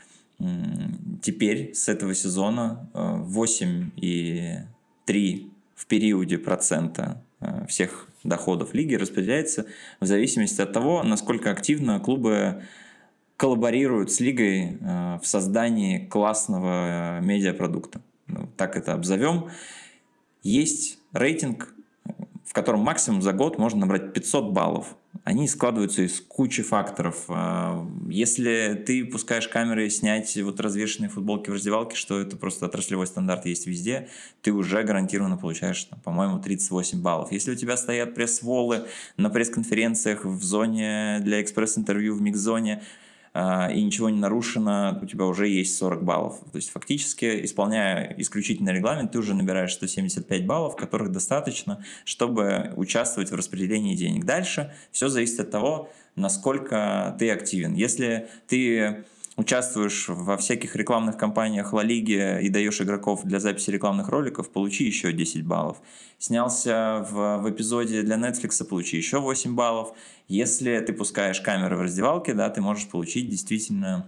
Теперь с этого сезона восемь и три в периоде процента всех доходов лиги распределяется в зависимости от того, насколько активно клубы коллаборируют с лигой в создании классного медиапродукта. Ну, так это обзовем. Есть рейтинг, в котором максимум за год можно набрать пятьсот баллов. Они складываются из кучи факторов. Если ты пускаешь камеры снять вот развешенные футболки в раздевалке, что это просто отраслевой стандарт есть везде, ты уже гарантированно получаешь, по-моему, тридцать восемь баллов. Если у тебя стоят пресс-волы на пресс-конференциях в зоне для экспресс-интервью, в микс-зоне, и ничего не нарушено, у тебя уже есть сорок баллов. То есть фактически, исполняя исключительный регламент, ты уже набираешь сто семьдесят пять баллов, которых достаточно, чтобы участвовать в распределении денег. Дальше все зависит от того, насколько ты активен. Если ты участвуешь во всяких рекламных кампаниях Ла Лиги и даешь игроков для записи рекламных роликов, получи еще десять баллов. Снялся в, в эпизоде для Netflix, получи еще восемь баллов. Если ты пускаешь камеры в раздевалке, да, ты можешь получить действительно,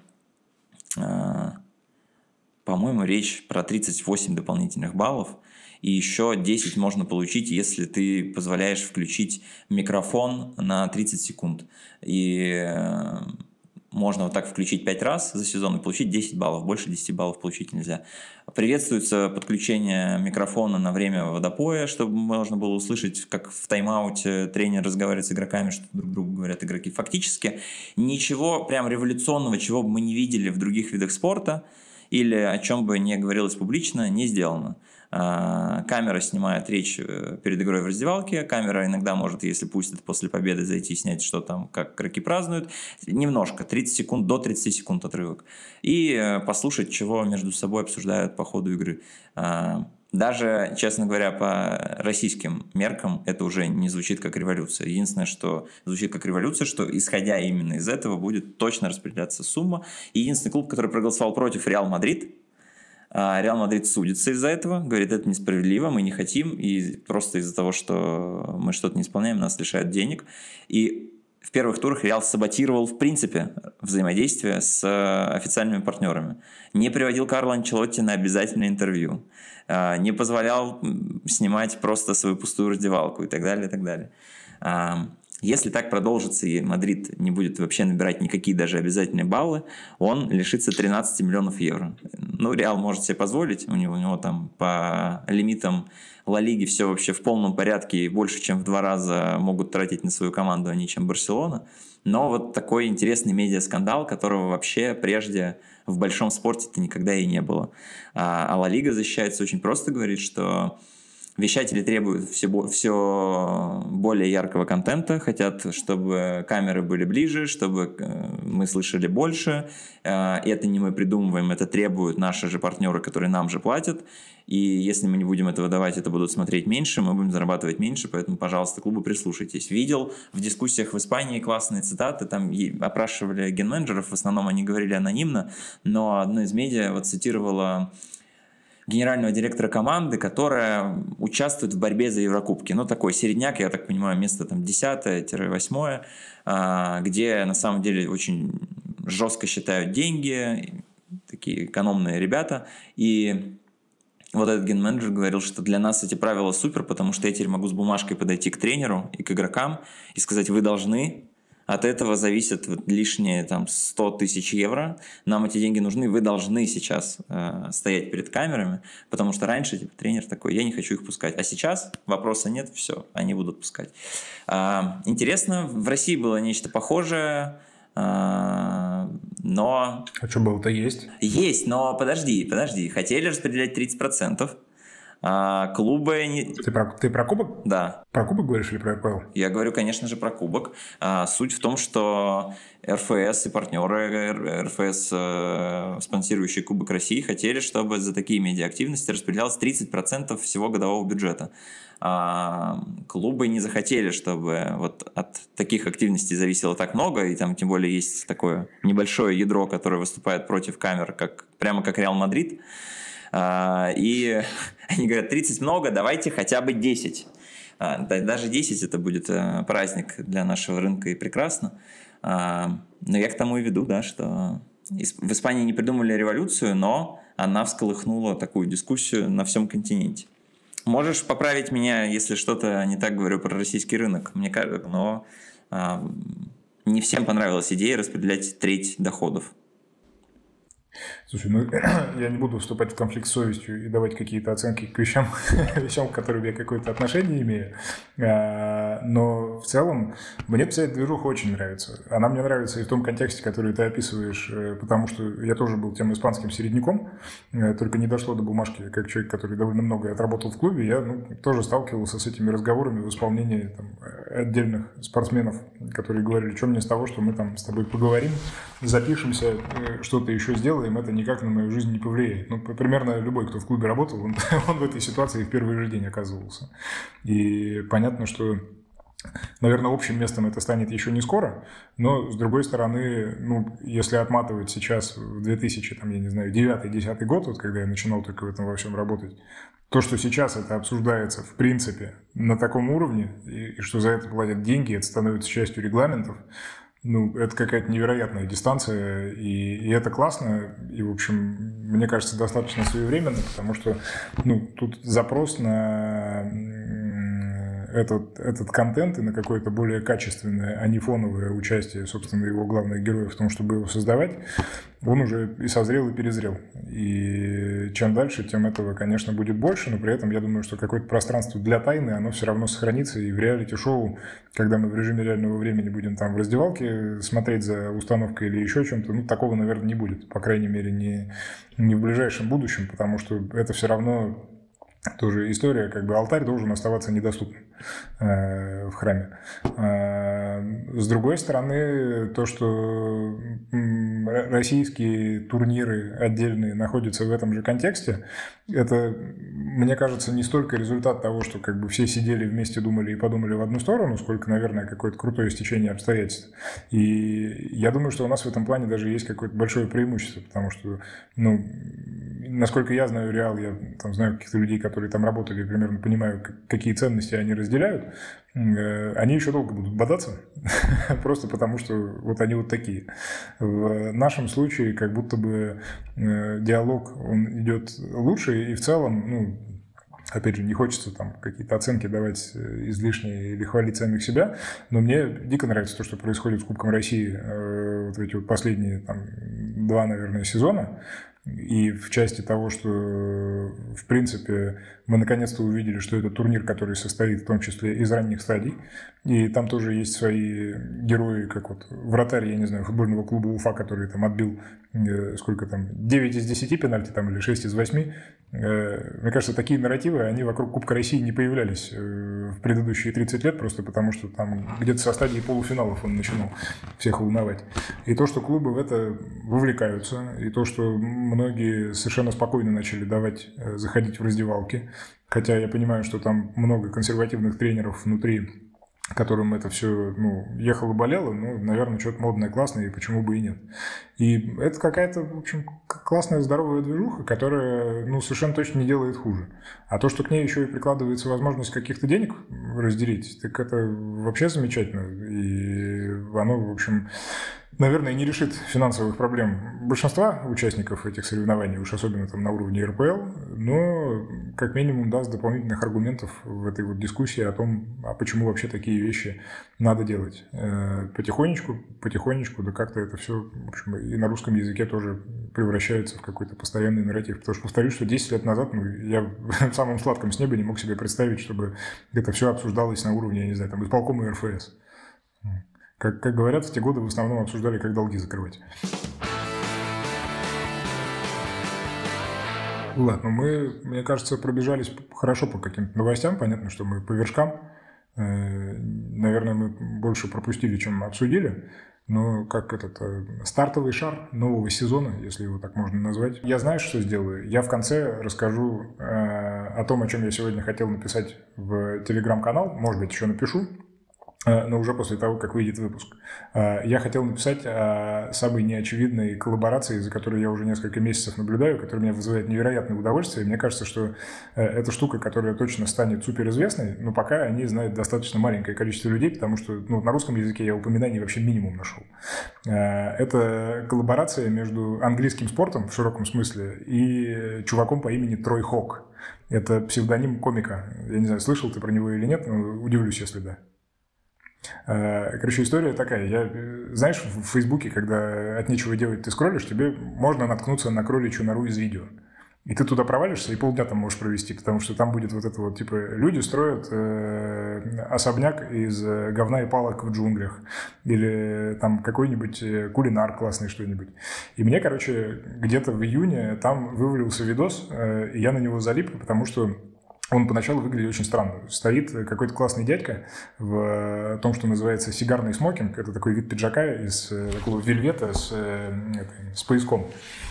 э, по-моему, речь про тридцать восемь дополнительных баллов. И еще десять можно получить, если ты позволяешь включить микрофон на тридцать секунд. И э, можно вот так включить пять раз за сезон и получить десять баллов. Больше десяти баллов получить нельзя. Приветствуется подключение микрофона на время водопоя, чтобы можно было услышать, как в тайм-ауте тренер разговаривает с игроками, что друг другу говорят игроки. Фактически ничего прям революционного, чего бы мы не видели в других видах спорта или о чем бы не говорилось публично, не сделано. Камера снимает речь перед игрой в раздевалке. Камера иногда может, если пустят после победы, зайти и снять, что там, как игроки празднуют. Немножко, тридцать секунд, до тридцати секунд отрывок. И послушать, чего между собой обсуждают по ходу игры. Даже, честно говоря, по российским меркам это уже не звучит как революция. Единственное, что звучит как революция, что исходя именно из этого будет точно распределяться сумма. И единственный клуб, который проголосовал против, Реал Мадрид. Реал Мадрид судится из-за этого, говорит, это несправедливо, мы не хотим, и просто из-за того, что мы что-то не исполняем, нас лишают денег. И в первых турах Реал саботировал, в принципе, взаимодействие с официальными партнерами. Не приводил Карло Анчелотти на обязательное интервью, не позволял снимать просто свою пустую раздевалку и так далее, и так далее. Если так продолжится и Мадрид не будет вообще набирать никакие даже обязательные баллы, он лишится тринадцати миллионов евро. Ну, Реал может себе позволить, у него, у него там по лимитам Ла Лиги все вообще в полном порядке и больше, чем в два раза могут тратить на свою команду они, чем Барселона. Но вот такой интересный медиаскандал, которого вообще прежде в большом спорте-то никогда и не было. А Ла Лига защищается очень просто, говорит, что вещатели требуют все, все более яркого контента, хотят, чтобы камеры были ближе, чтобы мы слышали больше. Это не мы придумываем, это требуют наши же партнеры, которые нам же платят. И если мы не будем этого давать, это будут смотреть меньше, мы будем зарабатывать меньше, поэтому, пожалуйста, клубы, прислушайтесь. Видел в дискуссиях в Испании классные цитаты, там опрашивали ген-менеджеров, в основном они говорили анонимно, но одно из медиа вот цитировало генерального директора команды, которая участвует в борьбе за Еврокубки. Ну, такой середняк, я так понимаю, место там десятое-восьмое, где на самом деле очень жестко считают деньги, такие экономные ребята. И вот этот ген-менеджер говорил, что для нас эти правила супер, потому что я теперь могу с бумажкой подойти к тренеру и к игрокам и сказать, вы должны. От этого зависят вот лишние там, сто тысяч евро. Нам эти деньги нужны, вы должны сейчас э, стоять перед камерами, потому что раньше типа, тренер такой, я не хочу их пускать. А сейчас вопроса нет, все, они будут пускать. А, интересно, в России было нечто похожее, а, но... А что было-то есть? Есть, но подожди, подожди. Хотели распределять тридцать процентов. А, клубы... Не... Ты про, ты про кубок? Да. Про кубок говоришь или про эр пэ эл? Я говорю, конечно же, про кубок. А, суть в том, что эр эф эс и партнеры эр эф эс, э, спонсирующие Кубок России, хотели, чтобы за такие медиа-активности распределялось тридцать процентов всего годового бюджета. А, клубы не захотели, чтобы вот от таких активностей зависело так много, и там тем более есть такое небольшое ядро, которое выступает против камер, как, прямо как Реал Мадрид. И они говорят, тридцать много, давайте хотя бы десять. Даже десять это будет праздник для нашего рынка и прекрасно. Но я к тому и веду, да, что в Испании не придумали революцию, но она всколыхнула такую дискуссию на всем континенте. Можешь поправить меня, если что-то не так говорю про российский рынок, мне кажется, но не всем понравилась идея распределять треть доходов. Слушай, ну я не буду вступать в конфликт с совестью и давать какие-то оценки к вещам, вещам, к которым я какое-то отношение имею. Но в целом мне вся эта движуха очень нравится. Она мне нравится и в том контексте, который ты описываешь, потому что я тоже был тем испанским середняком, только не дошло до бумажки, как человек, который довольно много отработал в клубе, я ну, тоже сталкивался с этими разговорами в исполнении там, отдельных спортсменов, которые говорили, что мне с того, что мы там с тобой поговорим, запишемся, что-то еще сделаем, это никак на мою жизнь не повлияет. Ну, примерно любой, кто в клубе работал, он, он в этой ситуации в первый же день оказывался. И понятно, что, наверное, общим местом это станет еще не скоро, но, с другой стороны, ну, если отматывать сейчас в две тысячи, там, я не знаю, девятый-десятый год, вот, когда я начинал только в этом во всем работать, то, что сейчас это обсуждается, в принципе, на таком уровне, и, и что за это платят деньги, это становится частью регламентов, ну, это какая-то невероятная дистанция, и, и это классно, и, в общем, мне кажется, достаточно своевременно, потому что, ну, тут запрос на этот, этот контент и на какое-то более качественное, а не фоновое участие, собственно, его главных героев в том, чтобы его создавать, он уже и созрел, и перезрел. И чем дальше, тем этого, конечно, будет больше, но при этом я думаю, что какое-то пространство для тайны, оно все равно сохранится, и в реалити-шоу, когда мы в режиме реального времени будем там в раздевалке смотреть за установкой или еще чем-то, ну, такого, наверное, не будет, по крайней мере, не, не в ближайшем будущем, потому что это все равно тоже история, как бы алтарь должен оставаться недоступным э, в храме. Э, с другой стороны, то, что российские турниры отдельные находятся в этом же контексте, это, мне кажется, не столько результат того, что как бы все сидели вместе, думали и подумали в одну сторону, сколько, наверное, какое-то крутое стечение обстоятельств. И я думаю, что у нас в этом плане даже есть какое-то большое преимущество, потому что, ну, насколько я знаю Реал, я там знаю каких-то людей, которые там работали, примерно понимаю, какие ценности они разделяют, они еще долго будут бодаться, просто потому что вот они вот такие. В нашем случае как будто бы диалог, он идет лучше, и в целом, ну, опять же, не хочется там какие-то оценки давать излишние или хвалить самих себя, но мне дико нравится то, что происходит с Кубком России вот эти вот последние там, два, наверное, сезона. И в части того, что, в принципе, мы наконец-то увидели, что это турнир, который состоит в том числе из ранних стадий. И там тоже есть свои герои, как вот вратарь, я не знаю, футбольного клуба Уфа, который там отбил, сколько там, девять из десяти пенальти там, или шесть из восьми. Мне кажется, такие нарративы, они вокруг Кубка России не появлялись в предыдущие тридцать лет, просто потому что там где-то со стадии полуфиналов он начинал всех волновать. И то, что клубы в это вовлекаются, и то, что многие совершенно спокойно начали давать заходить в раздевалки, хотя я понимаю, что там много консервативных тренеров внутри, которым это все, ну, ехало-болело, ну, наверное, что-то модное, классное, и почему бы и нет. И это какая-то, в общем, классная, здоровая движуха, которая, ну, совершенно точно не делает хуже. А то, что к ней еще и прикладывается возможность каких-то денег разделить, так это вообще замечательно. И оно, в общем, наверное, не решит финансовых проблем большинства участников этих соревнований, уж особенно там на уровне эр пэ эл, но как минимум даст дополнительных аргументов в этой вот дискуссии о том, а почему вообще такие вещи надо делать. Потихонечку, потихонечку, да как-то это все, в общем, и на русском языке тоже превращается в какой-то постоянный нарратив. Потому что, повторюсь, что десять лет назад, ну, я в самом сладком с неба не мог себе представить, чтобы это все обсуждалось на уровне, я не знаю, там, исполкома эр эф эс. Как, как говорят, в те годы в основном обсуждали, как долги закрывать. Ладно, мы, мне кажется, пробежались хорошо по каким-то новостям. Понятно, что мы по вершкам. Наверное, мы больше пропустили, чем обсудили. Но как этот стартовый шар нового сезона, если его так можно назвать. Я знаю, что сделаю. Я в конце расскажу о том, о чем я сегодня хотел написать в телеграм-канал. Может быть, еще напишу. Но уже после того, как выйдет выпуск. Я хотел написать о самой неочевидной коллаборации, за которой я уже несколько месяцев наблюдаю, которая меня вызывает невероятное удовольствие. Мне кажется, что это штука, которая точно станет суперизвестной, но пока они знают достаточно маленькое количество людей, потому что ну, на русском языке я упоминаний вообще минимум нашел. Это коллаборация между английским спортом в широком смысле и чуваком по имени Трой Хок. Это псевдоним комика. Я не знаю, слышал ты про него или нет, но удивлюсь, если да. Короче, история такая. Я, знаешь, в Фейсбуке, когда от нечего делать ты скроллишь, тебе можно наткнуться на кроличью нору из видео. И ты туда провалишься и полдня там можешь провести, потому что там будет вот это вот, типа, люди строят э, особняк из говна и палок в джунглях. Или там какой-нибудь кулинар классный что-нибудь. И мне, короче, где-то в июне там вывалился видос, э, и я на него залип, потому что он поначалу выглядит очень странно. Стоит какой-то классный дядька в том, что называется сигарный смокинг. Это такой вид пиджака из такого вельвета с, это, с пояском.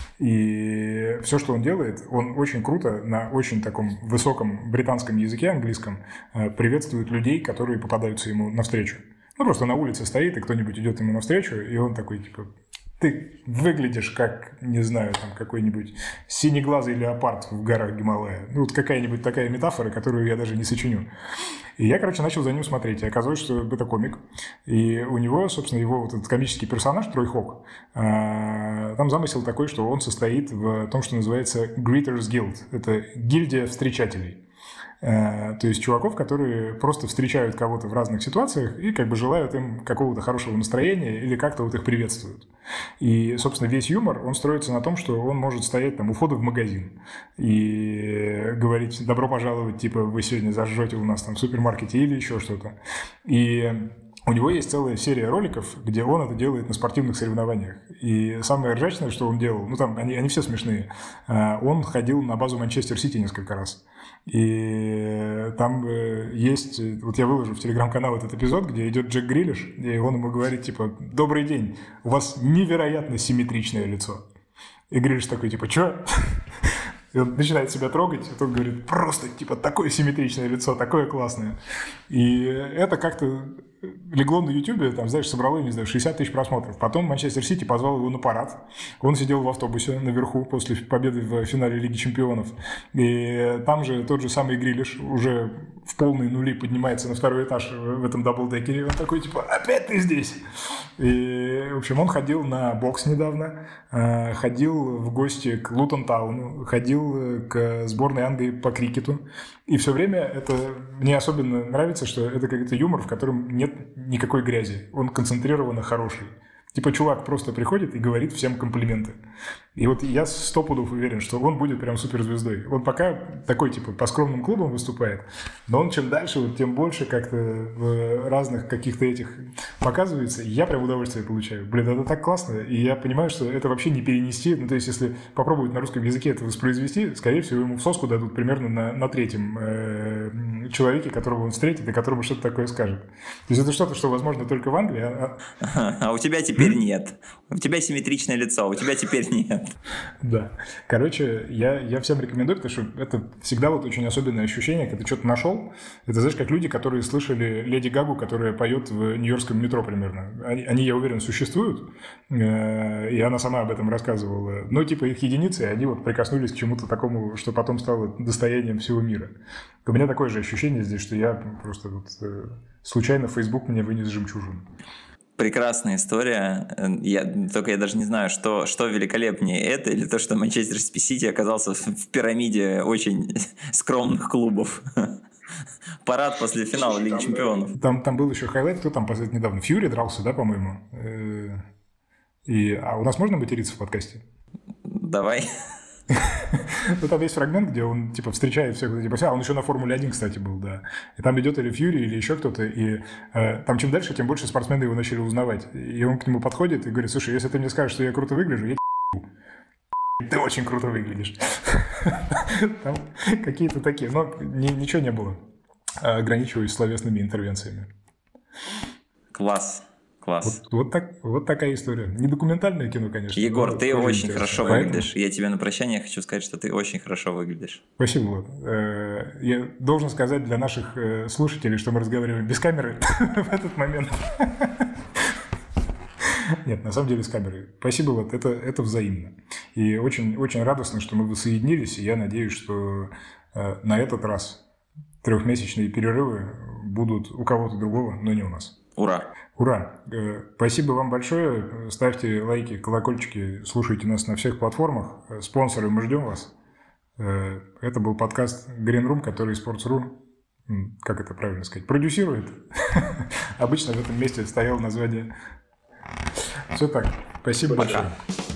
И все, что он делает, он очень круто на очень таком высоком британском языке, английском, приветствует людей, которые попадаются ему навстречу. Ну, просто на улице стоит, и кто-нибудь идет ему навстречу, и он такой, типа... Ты выглядишь как, не знаю, там какой-нибудь синеглазый леопард в горах Гималая. Ну, вот какая-нибудь такая метафора, которую я даже не сочиню. И я, короче, начал за ним смотреть. И оказалось, что это комик. И у него, собственно, его вот этот комический персонаж, Трой Хок, там замысел такой, что он состоит в том, что называется Greeters Guild. Это гильдия встречателей. То есть чуваков, которые просто встречают кого-то в разных ситуациях и как бы желают им какого-то хорошего настроения или как-то вот их приветствуют. И, собственно, весь юмор, он строится на том, что он может стоять там у входа в магазин и говорить: добро пожаловать, типа, вы сегодня зажжете у нас там в супермаркете или еще что-то. И у него есть целая серия роликов, где он это делает на спортивных соревнованиях. И самое ржачное, что он делал, ну там они, они все смешные, он ходил на базу Манчестер Сити несколько раз. И там есть, вот я выложу в телеграм-канал этот эпизод, где идет Джек Грилиш, и он ему говорит, типа: добрый день, у вас невероятно симметричное лицо. И Грилиш такой, типа: чё? И он начинает себя трогать, и тот говорит: просто, типа, такое симметричное лицо, такое классное. И это как-то легло на Ютубе, там, знаешь, собрало, не знаю, шестьдесят тысяч просмотров. Потом Манчестер Сити позвал его на парад. Он сидел в автобусе наверху после победы в финале Лиги Чемпионов. И там же тот же самый Грилиш уже в полные нули поднимается на второй этаж в этом даблдекере. Он такой, типа: опять ты здесь? И, в общем, он ходил на бокс недавно, ходил в гости к Лутон Тауну, ходил к сборной Англии по крикету. И все время это мне особенно нравится, что это какой-то юмор, в котором нет никакой грязи. Он концентрированно хороший. Типа чувак просто приходит и говорит всем комплименты. И вот я сто пудов уверен, что он будет прям суперзвездой. Он пока такой, типа, по скромным клубам выступает, но он чем дальше, вот, тем больше как-то в разных каких-то этих показывается. И я прям удовольствие получаю. Блин, это так классно. И я понимаю, что это вообще не перенести. Ну, то есть, если попробовать на русском языке это воспроизвести, скорее всего, ему в соску дадут примерно на, на третьем э, человеке, которого он встретит и которому что-то такое скажет. То есть, это что-то, что возможно только в Англии. А, а у тебя теперь нет. У тебя симметричное лицо, а у тебя теперь нет. Да. Короче, я, я всем рекомендую, потому что это всегда вот очень особенное ощущение, когда ты что-то нашел. Это, знаешь, как люди, которые слышали Леди Гагу, которая поет в нью-йоркском метро примерно. Они, они, я уверен, существуют, и она сама об этом рассказывала. Но типа их единицы, они вот прикоснулись к чему-то такому, что потом стало достоянием всего мира. У меня такое же ощущение здесь, что я просто вот случайно в Facebook мне вынес жемчужину. Прекрасная история. Я, только я даже не знаю, что, что великолепнее, это или то, что Манчестер Сити оказался в, в пирамиде очень скромных клубов. Парад после финала Лиги Чемпионов. Там, там был еще хайлайт, кто там последний недавно? Фьюри дрался, да, по-моему? И, а у нас можно материться в подкасте? Давай. Ну, там есть фрагмент, где он, типа, встречает всех, типа, а он еще на Формуле один, кстати, был, да. И там идет или Фьюри, или еще кто-то, и э, там чем дальше, тем больше спортсмены его начали узнавать. И он к нему подходит и говорит: слушай, если ты мне скажешь, что я круто выгляжу, я ты очень круто выглядишь. Там какие-то такие, но ничего не было. Ограничиваюсь словесными интервенциями. Класс. Класс. Вот, вот, так, вот такая история. Не документальное кино, конечно. Егор, ты очень интересно. хорошо Поэтому... выглядишь. Я тебе на прощание хочу сказать, что ты очень хорошо выглядишь. Спасибо, Влад. Я должен сказать для наших слушателей, что мы разговариваем без камеры в этот момент. Нет, на самом деле с камерой. Спасибо, Влад, это, это взаимно. И очень, очень радостно, что мы воссоединились, и я надеюсь, что на этот раз трехмесячные перерывы будут у кого-то другого, но не у нас. Ура! Ура! Спасибо вам большое. Ставьте лайки, колокольчики, слушайте нас на всех платформах. Спонсоры, мы ждем вас. Это был подкаст Green Room, который Sports.ru, как это правильно сказать, продюсирует. Обычно в этом месте стояло название. Все так. Спасибо большое.